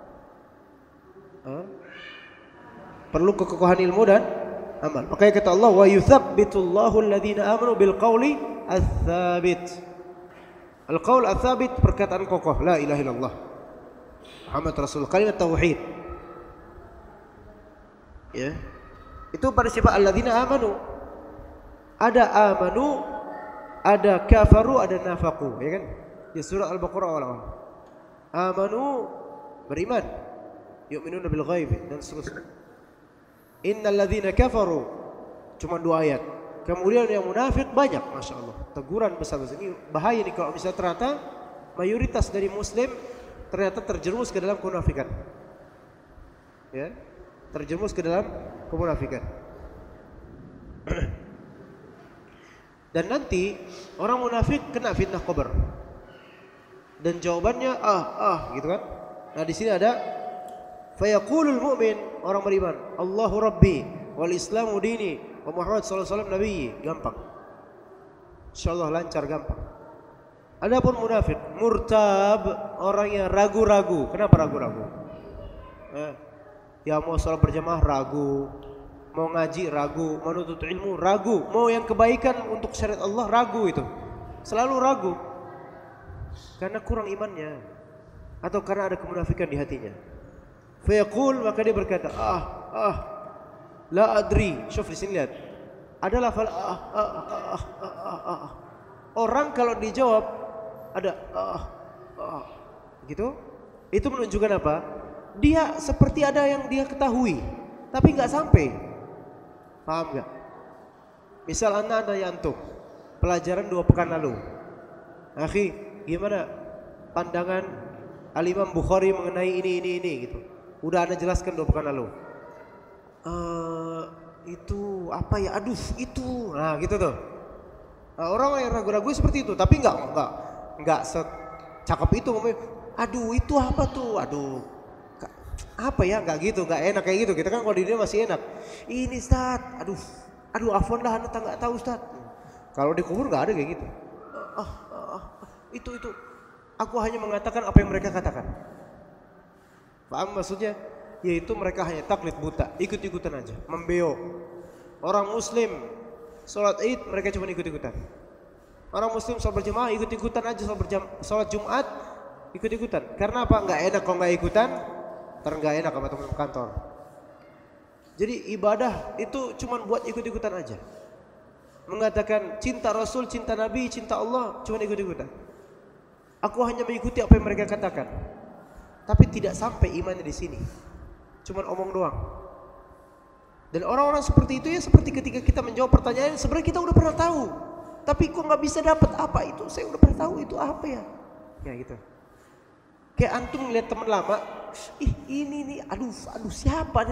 Perlu kekokohan ilmu dan amal. Makanya kata Allah, wa yuthabbitullahu alladhina amanu bil qawli ats-tsabit. Al-qaul ats-tsabit, perkataan kokoh, la ilaha illallah Muhammad Rasul, kalimat tauhid. Ya. Itu pada sifat alladzina amanu. Ada amanu, ada kafaru, ada nafaqu, ya kan? Di surah Al-Baqarah awal-awal. Amanu, beriman, yu'minuna bil ghaib dan seterusnya. Innal ladzina kafaru, cuma 2 ayat. Kemudian yang munafik banyak, Masya Allah. Teguran besar-besar. Ini bahaya nih kalau misalnya ternyata mayoritas dari muslim ternyata terjerumus ke dalam kemunafikan. Ya, terjerumus ke dalam kemunafikan. Dan nanti orang munafik kena fitnah qabr. Dan jawabannya gitu kan. Nah di sini ada fayaqulul mu'min, orang beriman, Allahu Rabbi wal Islamu dini wa Muhammad sallallahu alaihi wasallam nabiyyi. Gampang. Insyaallah lancar, gampang. Adapun munafik, murtab, orang yang ragu-ragu. Kenapa ragu-ragu? Ya mau salat berjamaah ragu, mau ngaji ragu, mau nuntut ilmu ragu, mau yang kebaikan untuk syariat Allah ragu, itu selalu ragu karena kurang imannya atau karena ada kemunafikan di hatinya. Fayaqul, maka dia berkata la adri. Syuf di sini lihat, ada lafal orang kalau dijawab ada gitu, itu menunjukkan apa? Dia seperti ada yang dia ketahui tapi nggak sampai. Paham nggak? Misal anda antum pelajaran 2 pekan lalu, akhi, gimana pandangan Al-Imam Bukhari mengenai ini gitu. Udah anda jelaskan 2 pekan lalu. Itu apa ya? Aduh, itu. Nah, gitu tuh. Orang yang ragu-ragu seperti itu, tapi enggak secakap itu ngomongnya. Aduh, itu apa tuh? Aduh, apa ya? Enggak gitu, enggak enak kayak gitu. Kita kan kalau di dunia masih enak. Ini Ustaz, aduh, afwan dah, anda enggak tahu Ustaz. Kalau di kubur enggak ada kayak gitu. Itu. Aku hanya mengatakan apa yang mereka katakan. Paham maksudnya? Yaitu mereka hanya taklid buta, ikut-ikutan aja, membeo. Orang muslim sholat Id mereka cuma ikut-ikutan. Orang muslim sholat berjamaah ikut-ikutan aja, sholat Jumat ikut-ikutan. Karena apa? Enggak enak kalau enggak ikutan, enggak enak sama teman kantor. Jadi ibadah itu cuma buat ikut-ikutan aja. Mengatakan cinta Rasul, cinta Nabi, cinta Allah, cuma ikut-ikutan. Aku hanya mengikuti apa yang mereka katakan. Tapi tidak sampai imannya di sini. Cuman omong doang. Dan orang-orang seperti itu ya seperti ketika kita menjawab pertanyaan sebenarnya kita udah pernah tahu. Tapi kok nggak bisa dapat apa itu? Saya udah pernah tahu itu apa ya? Ya gitu. Kayak antum ngeliat teman lama, ini nih, aduh siapa dia?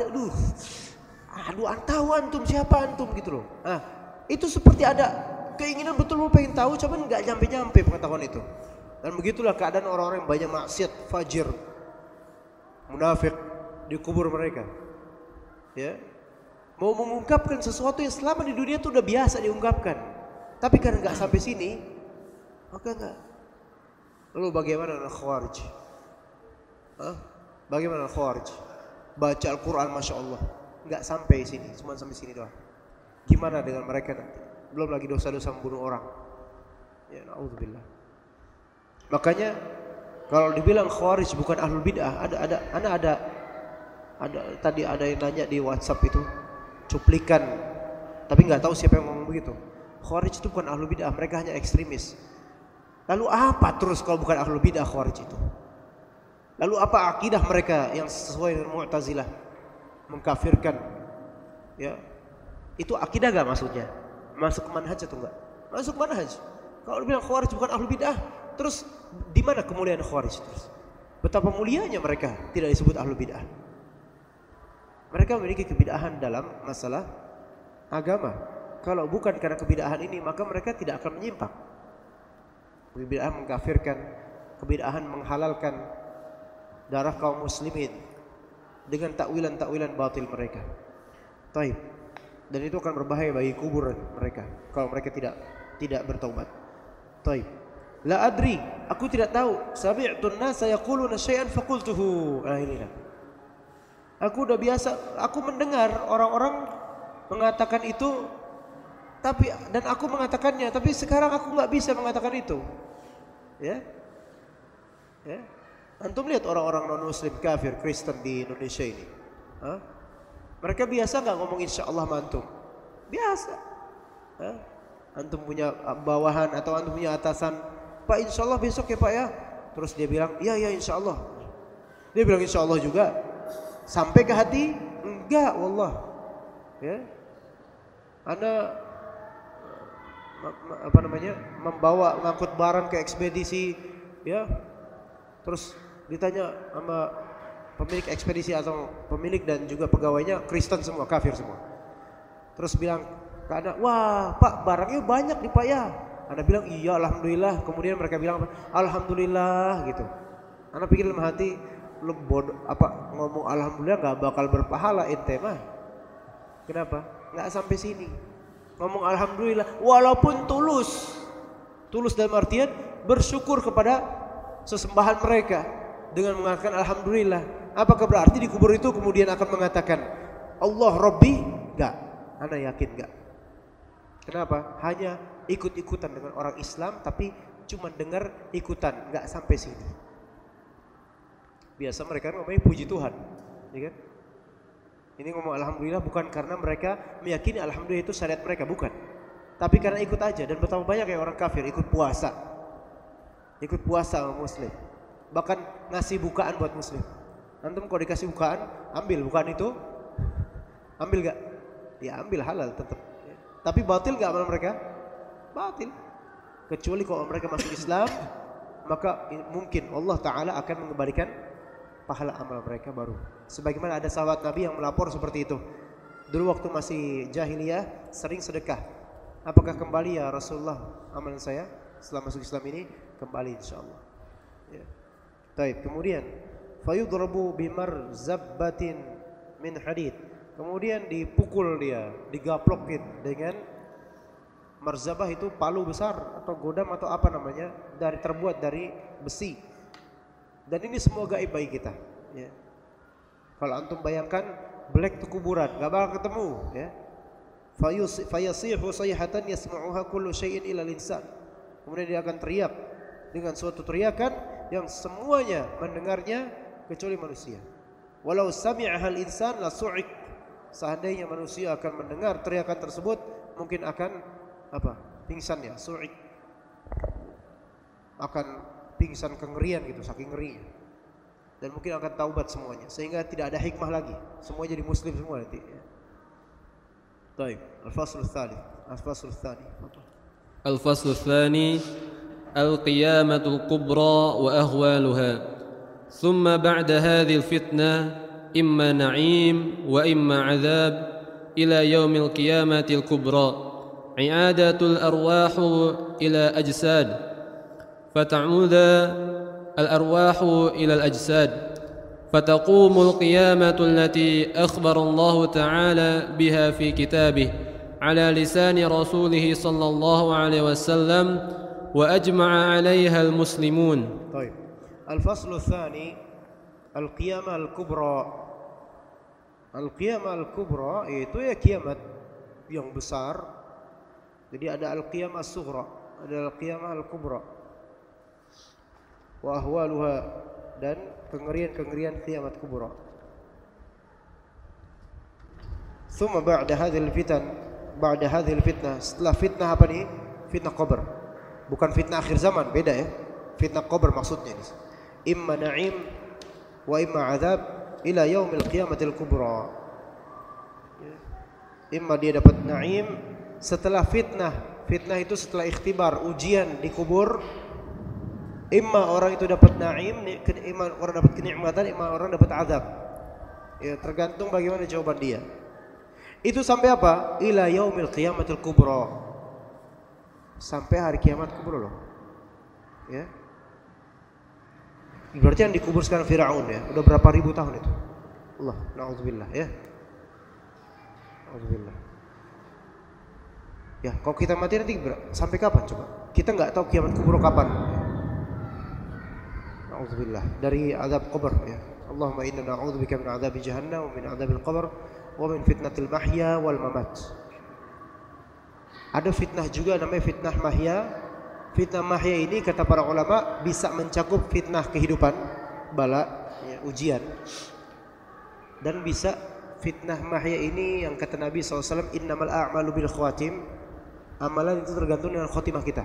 Aduh tahu antum siapa antum gitu loh. Nah, itu seperti ada keinginan betul pengen tahu, cuman nggak nyampe pengetahuan itu. Dan begitulah keadaan orang-orang yang banyak maksiat, fajir, munafik di kubur mereka. Ya, mau mengungkapkan sesuatu yang selama di dunia itu udah biasa diungkapkan, tapi karena nggak sampai sini, maka nggak. Lalu bagaimana Khawarij? Bagaimana Khawarij? Baca Al-Quran, Masya Allah, nggak sampai sini, cuma sampai sini doang. Gimana dengan mereka nanti? Belum lagi dosa-dosa membunuh orang. Ya, na'udzubillah. Makanya kalau dibilang Khawarij bukan ahlul bid'ah, ada tadi ada yang nanya di WhatsApp itu cuplikan, tapi nggak tahu siapa yang ngomong begitu. Khawarij itu bukan ahlul bid'ah, mereka hanya ekstremis. Lalu apa terus kalau bukan ahlul bid'ah Khawarij itu? Lalu apa akidah mereka yang sesuai dengan Mu'tazilah, mengkafirkan? Ya, itu akidah gak maksudnya? Masuk manhaj atau enggak? Masuk manhaj. Kalau dibilang Khawarij bukan ahlul bid'ah, terus di mana kemuliaan Khawarij terus? Betapa mulianya mereka tidak disebut ahlul bid'ah. Mereka memiliki kebid'ahan dalam masalah agama. Kalau bukan karena kebid'ahan ini, maka mereka tidak akan menyimpang. Kebid'ahan mengkafirkan, kebid'ahan menghalalkan darah kaum muslimin dengan takwilan-takwilan batil mereka. Taib. Dan itu akan berbahaya bagi kubur mereka kalau mereka tidak bertaubat. Taib. La adri, aku tidak tahu. Sami'tun nasa yaquluna syai'an faqultuhu. Nah inilah. Aku udah biasa, aku mendengar orang-orang mengatakan itu, dan aku mengatakannya, tapi sekarang aku nggak bisa mengatakan itu. Ya. Antum lihat orang-orang non-muslim kafir Kristen di Indonesia ini. Mereka biasa nggak ngomong insya Allah mantum? Biasa. antum punya bawahan atau antum punya atasan, Pak insya Allah besok ya Pak ya. Terus dia bilang, iya insya Allah. Dia bilang insya Allah juga. Sampai ke hati? Enggak, wallah. Ya. Anda membawa ngangkut barang ke ekspedisi, ya. Terus ditanya sama pemilik ekspedisi atau pemilik dan juga pegawainya Kristen semua, kafir semua. Terus bilang ke Anda, wah Pak barangnya banyak nih Pak ya. Anda bilang iya alhamdulillah. Kemudian mereka bilang alhamdulillah gitu. Anda pikir dalam hati, lu bodoh apa ngomong alhamdulillah nggak bakal berpahala ente mah. Kenapa? Nggak sampai sini. Ngomong alhamdulillah walaupun tulus. Tulus dalam artian bersyukur kepada sesembahan mereka dengan mengatakan alhamdulillah. Apakah berarti di kubur itu kemudian akan mengatakan Allah Rabbi? Enggak. Anda yakin enggak? Kenapa? Hanya ikut-ikutan dengan orang Islam tapi cuma dengar ikutan, enggak sampai sini. Biasa mereka ngomongnya puji Tuhan, ya kan? Ini ngomong alhamdulillah bukan karena mereka meyakini alhamdulillah itu syariat mereka, bukan. Tapi karena ikut aja. Dan betapa banyak ya orang kafir ikut puasa. Ikut puasa sama muslim. Bahkan ngasih bukaan buat muslim. Antum kalau dikasih bukaan, ambil bukaan itu. Ambil gak? Ya ambil, halal tetap. Tapi batil gak amal mereka? Batil. Kecuali kalau mereka masuk Islam, maka mungkin Allah Ta'ala akan mengembalikan pahala amal mereka baru. Sebagaimana ada sahabat Nabi yang melapor seperti itu. Dulu waktu masih jahiliyah sering sedekah. Apakah kembali ya Rasulullah amalan saya setelah masuk Islam ini? Kembali insyaallah. Ya. Baik, kemudian fayudrabu bimarzabbatin min hadid. Kemudian dipukul dia, digaplokin dengan marzabah, itu palu besar atau godam atau apa namanya, terbuat dari besi. Dan ini semua gaib bagi kita, ya. Kalau antum bayangkan black itu kuburan, gak bakal ketemu, ya. Fayasihu sayhatan yasma'uha kullu syai'in illa al-insan. Kemudian dia akan teriak dengan suatu teriakan yang semuanya mendengarnya kecuali manusia. Walau sami'aha al-insan la su'ik. Seandainya manusia akan mendengar teriakan tersebut, mungkin akan pingsan ya, su'ik. Akan pingsan kengerian gitu, saking ngerinya. Dan mungkin akan taubat semuanya, sehingga tidak ada hikmah lagi, semua jadi muslim semua nanti, ya. Baik, al-fasl ats-tsalits, al-fasl ats-tsani. الفصل الثاني القيامة الكبرى وأهوالها ثم بعد هذه الفتنة إما نعيم وإما عذاب إلى يوم القيامة الكبرى إعادة الأرواح إلى أجساد فتعود الأرواح إلى الأجساد فتقوم القيامة التي أخبر الله تعالى بها في كتابه على لسان رسوله صلى الله عليه وسلم وأجمع عليها المسلمون. طيب. الفصل الثاني القيامة الكبرى. القيامة الكبرى itu ya kiamat yang besar. Jadi ada al-qiyamah as-sughra, ada al-qiyamah al-kubra. Wa ahwaluha, dan kengerian-kengerian kiamat kubra. Thumma ba'da hadhil fitan, ba'da hadhil fitnah, setelah fitnah apa nih? Fitnah qabr. Bukan fitnah akhir zaman, beda ya. Fitnah qabr maksudnya ini. Imma na'im wa imma azab ila yaumil qiyamatil kubra. Imma dia dapat na'im setelah fitnah. Fitnah itu setelah ikhtibar, ujian di kubur. Imma orang itu dapat na'im, imma orang dapat kenikmatan, imma orang dapat azab. Ya, tergantung bagaimana jawaban dia. Itu sampai apa? Ila yaumil qiyamatil kubra. Sampai hari kiamat kubra loh. Ya. Berarti yang dikubur sekarang Firaun ya, udah berapa ribu tahun itu. Allah, na'udzubillah ya. Na'udzubillah. Ya, kalau kita mati nanti sampai kapan coba? Kita nggak tahu kiamat kubur kapan. Na'udzubillah dari azab kubur ya. Allahumma inna na'udzubika min azabi jahannam wa min azabil qabr wa min fitnatil mahya wal mamat. Ada fitnah juga namanya fitnah mahya. Fitnah mahya ini kata para ulama bisa mencakup fitnah kehidupan, bala, ya, ujian. Dan bisa fitnah mahya ini yang kata Nabi SAW, innamal a'malu bil khawatim. Amalan itu tergantung dengan khotimah kita.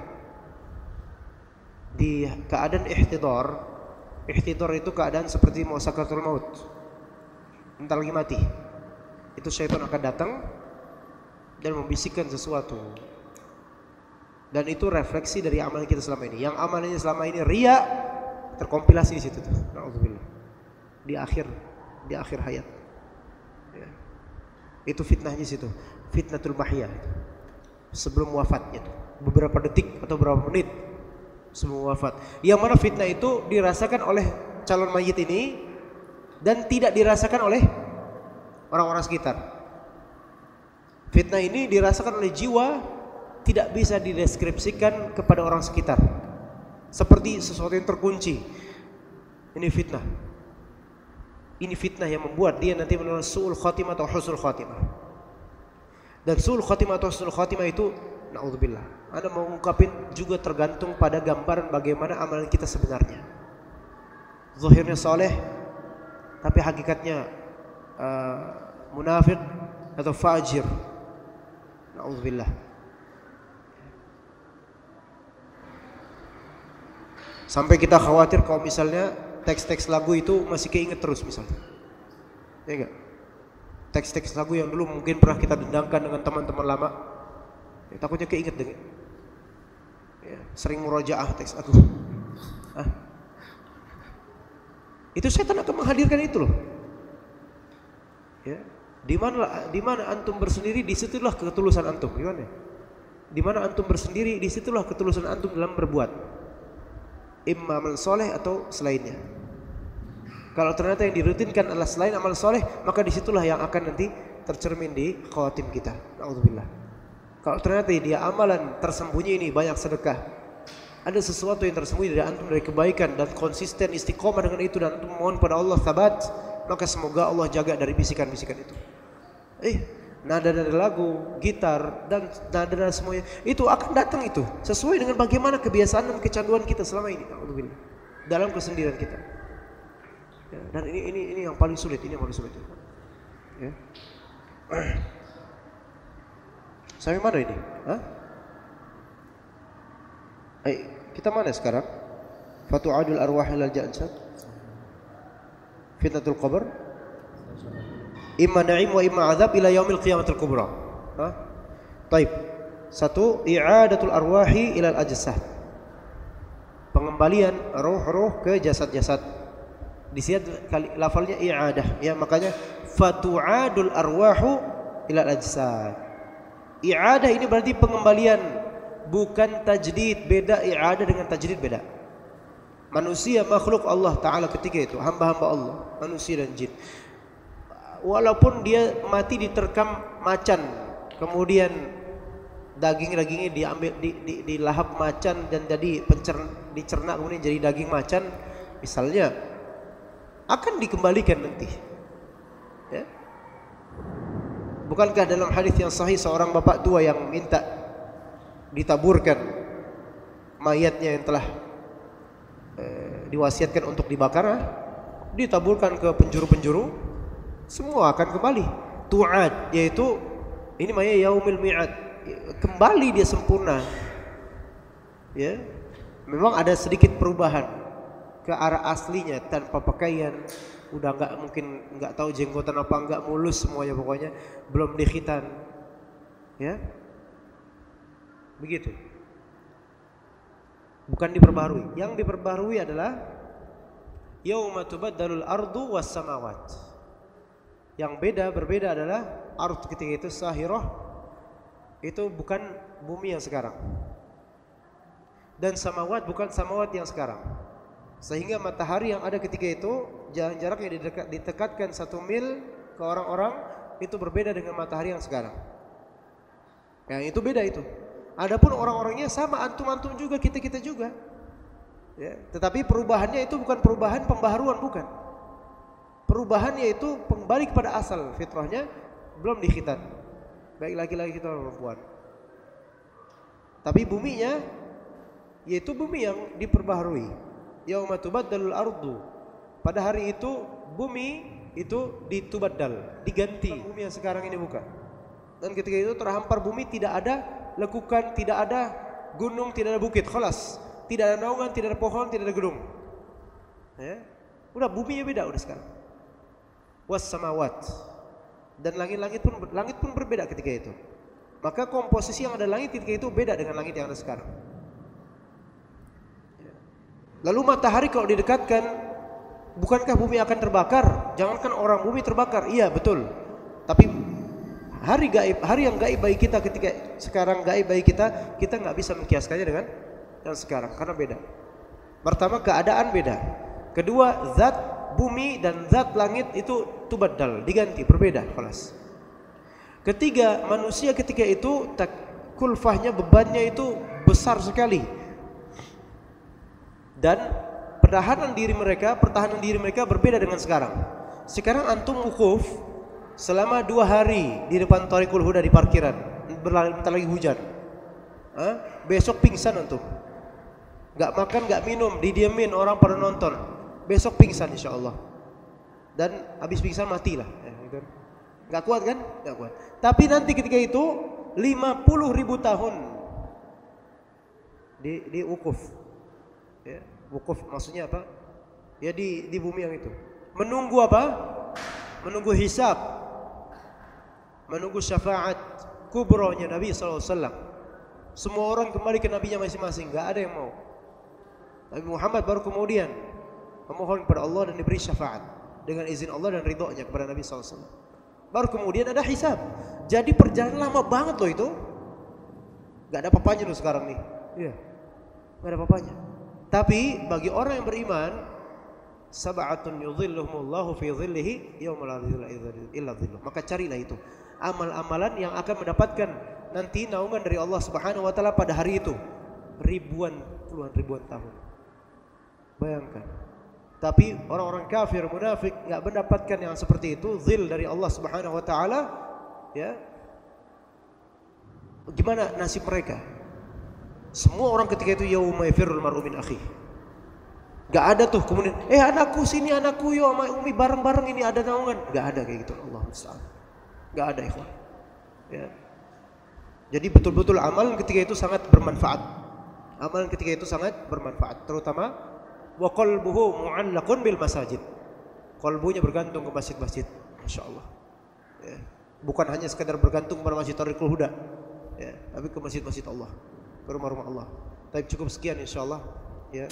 Di keadaan ihtidar itu keadaan seperti mau sakaratul maut, entar lagi mati, itu syaitan akan datang dan membisikkan sesuatu. Dan itu refleksi dari amalan kita selama ini. Yang amalannya selama ini riya, terkompilasi di situ tuh. Nauzubillah. Di akhir hayat. Ya. Itu fitnahnya situ. Fitnatul mahya. Sebelum wafatnya tuh. Beberapa detik atau beberapa menit sebelum wafat. Yang mana fitnah itu dirasakan oleh calon mayit ini dan tidak dirasakan oleh orang-orang sekitar. Fitnah ini dirasakan oleh jiwa, tidak bisa dideskripsikan kepada orang sekitar. Seperti sesuatu yang terkunci. Ini fitnah. Ini fitnah yang membuat dia nanti menulis su'ul khatimah atau husnul khatimah. Dan su'ul khatimah atau husnul khatimah itu, na'udzubillah, Anda mau ungkapin juga tergantung pada gambaran bagaimana amalan kita sebenarnya. Zahirnya soleh, tapi hakikatnya munafik atau fajir. Na'udzubillah. Sampai kita khawatir kalau misalnya teks-teks lagu itu masih keinget terus misalnya. Ya enggak? Teks-teks lagu yang dulu mungkin pernah kita dendangkan dengan teman-teman lama, ya, takutnya keinget dengan ya, sering murojaah teks lagu. Itu setan akan menghadirkan itu loh. Ya, di mana antum bersendiri, disitulah ketulusan antum. Gimana? Di mana antum bersendiri, disitulah ketulusan antum dalam berbuat. Imma amal soleh atau selainnya. Kalau ternyata yang dirutinkan adalah selain amal soleh, maka disitulah yang akan nanti tercermin di khawatim kita. Na'udzubillah. Kalau ternyata dia amalan tersembunyi ini banyak sedekah, ada sesuatu yang tersembunyi dari antum dari kebaikan dan konsisten istiqomah dengan itu dan antum mohon pada Allah thabat, maka semoga Allah jaga dari bisikan-bisikan itu. Nada-nada lagu, gitar dan nada-nada semuanya itu akan datang itu sesuai dengan bagaimana kebiasaan dan kecanduan kita selama ini. Alhamdulillah. Dalam kesendirian kita. Ya, dan ini yang paling sulit, ini yang paling sulit. Ya. Sampai mana ini? Kita mana sekarang? Fatu'adul arwah ilal ja'nsad. Fitnatul qabr. Imma na'im wa imma azab ila yaumil qiyamatul kubra. Taib. Satu, i'adatul arwahi ilal ajsad. Pengembalian roh-roh ke jasad-jasad. Di sini lafalnya i'adah, ya, makanya fatu'adul arwahu ilal ajsad. I'adah ini berarti pengembalian, bukan tajdid. Beda i'adah dengan tajdid, beda. Manusia makhluk Allah Ta'ala ketika itu, hamba-hamba Allah, manusia dan jin. Walaupun dia mati diterkam macan, kemudian daging-dagingnya diambil dilahap macan dan jadi dicerna kemudian jadi daging macan misalnya, akan dikembalikan nanti. Ya. Bukankah dalam hadis yang sahih seorang bapak tua yang minta ditaburkan mayatnya yang telah diwasiatkan untuk dibakar, ditaburkan ke penjuru-penjuru, semua akan kembali. Tu'ad, yaitu ini namanya yaumil mi'ad, kembali dia sempurna. Ya, memang ada sedikit perubahan ke arah aslinya tanpa pakaian, udah nggak tahu jenggotan apa enggak, mulus semuanya pokoknya, belum dikhitan. Ya, begitu. Bukan diperbaharui. Yang diperbaharui adalah yauma tubaddalul ardu was samawat. Yang berbeda adalah ardh ketika itu sahirah, itu bukan bumi yang sekarang, dan samawat bukan samawat yang sekarang. Sehingga matahari yang ada ketika itu jaraknya ditekatkan 1 mil ke orang-orang, itu berbeda dengan matahari yang sekarang. Yang itu beda itu. Adapun orang-orangnya sama, antum-antum juga, kita-kita juga. Ya, tetapi perubahannya itu bukan perubahan pembaharuan, bukan. Perubahannya itu kembali kepada asal fitrahnya, belum dikhitan, baik laki-laki atau perempuan. Tapi buminya, yaitu bumi yang diperbaharui. Yauma tubaddalul ardu. Pada hari itu bumi itu ditubaddal, diganti. Bumi yang sekarang ini bukan. Dan ketika itu terhampar bumi, tidak ada lekukan, tidak ada gunung, tidak ada bukit, khalas. Tidak ada naungan, tidak ada pohon, tidak ada gedung. Ya. Udah buminya beda udah sekarang. Was samawat. Dan langit pun berbeda ketika itu. Maka komposisi yang ada langit ketika itu beda dengan langit yang ada sekarang. Lalu matahari kalau didekatkan, bukankah bumi akan terbakar? Jangankan orang, bumi terbakar. Iya, betul. Tapi hari yang gaib bagi kita ketika sekarang gaib bagi kita nggak bisa mengkiaskannya dengan yang sekarang karena beda. Pertama, keadaan beda. Kedua, zat bumi dan zat langit itu tubaddal, diganti, berbeda, kelas. Ketiga, manusia ketika itu kulfahnya, bebannya itu besar sekali. Dan pertahanan diri mereka berbeda dengan sekarang. Sekarang antum wukuf selama 2 hari di depan Thariqul Huda di parkiran, bentar lagi hujan. Besok pingsan antum. Gak makan, gak minum, didiamin orang pada nonton. Besok pingsan insyaallah. Dan habis pingsan matilah. Gak kuat kan? Gak kuat. Tapi nanti ketika itu 50.000 tahun di wukuf. Ya, wukuf maksudnya apa? Ya di bumi yang itu. Menunggu apa? Menunggu hisab. Menunggu syafaat kubronya Nabi SAW. Semua orang kembali ke nabinya masing-masing, gak ada yang mau. Nabi Muhammad baru kemudian memohon kepada Allah dan diberi syafaat dengan izin Allah dan ridhonya kepada Nabi SAW. Baru kemudian ada hisab. Jadi perjalanan lama banget loh itu. Gak ada apa-apanya loh sekarang nih. Iya, gak ada apa-apanya. Tapi bagi orang yang beriman, sab'atun yudhilluhumullahu fi dhillihi yawma la dhilla illa dhilluh. Maka carilah itu amal-amalan yang akan mendapatkan nanti naungan dari Allah Subhanahu wa taala pada hari itu. Puluhan ribuan tahun. Bayangkan. Tapi orang-orang kafir, munafik enggak mendapatkan yang seperti itu, zil dari Allah Subhanahu wa taala, ya. Gimana nasib mereka? Semua orang ketika itu yauma yafirrul mar'u min akhihi. Enggak ada tuh kemudian, anakku sini, anakku yo sama Umi bareng-bareng ini ada naungan. Enggak ada kayak gitu, Allah musta'an. Enggak ada, ikhwan. Ya. Jadi betul-betul amalan ketika itu sangat bermanfaat. Amalan ketika itu sangat bermanfaat, terutama wa qalbuhu mu'allaqun bil masajid. Qalbunya bergantung ke masjid-masjid, masyaallah. Ya. Bukan hanya sekadar bergantung pada Masjid Thariqul Huda, ya, tapi ke masjid-masjid Allah, ke rumah-rumah Allah. Tapi cukup sekian insyaallah, ya.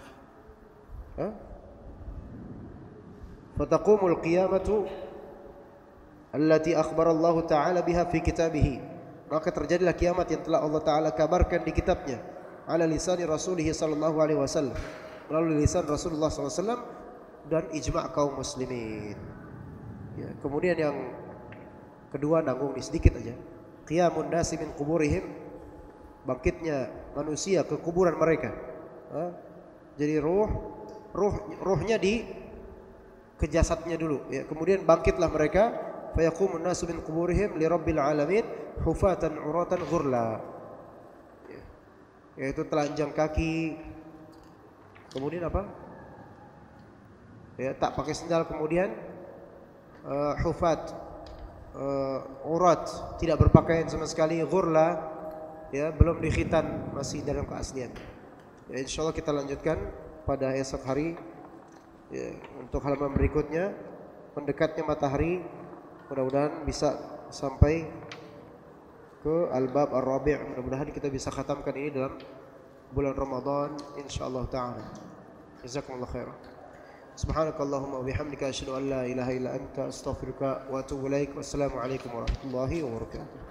Fataqumul qiyamatu allati akhbara Allah Ta'ala biha fi kitabih. Maka terjadilah kiamat yang telah Allah Ta'ala kabarkan di kitabnya, ala lisani rasulih sallallahu alaihi wasallam, melalui lisan Rasulullah SAW dan ijma' kaum muslimin. Ya, kemudian yang kedua, nanggung ini sedikit aja. Qiyamun nasi min kuburihim, bangkitnya manusia ke kuburan mereka. Jadi ruhnya di ke jasadnya dulu, ya. Kemudian bangkitlah mereka, fayaqumun nasu min kuburihim li rabbil alamin hufatan uratan ghurla. Ya. Yaitu telanjang kaki. Kemudian apa? Ya, tak pakai sendal, kemudian hufat, urat, tidak berpakaian sama sekali, ghurla, ya, belum dikhitan, masih dalam keaslian. Ya, insyaallah kita lanjutkan pada esok hari, ya, untuk halaman berikutnya, mendekatnya matahari, mudah-mudahan bisa sampai ke al-bab ar-rabi'. Mudah-mudahan kita bisa khatamkan ini dalam bulan Ramadan insyaallah taala. Jazakumullah khairan. Subhanakallahumma wa bihamdika asyhadu an la ilaha illa anta astaghfiruka wa atubu ilaik. Wassalamu alaikum warahmatullahi wabarakatuh.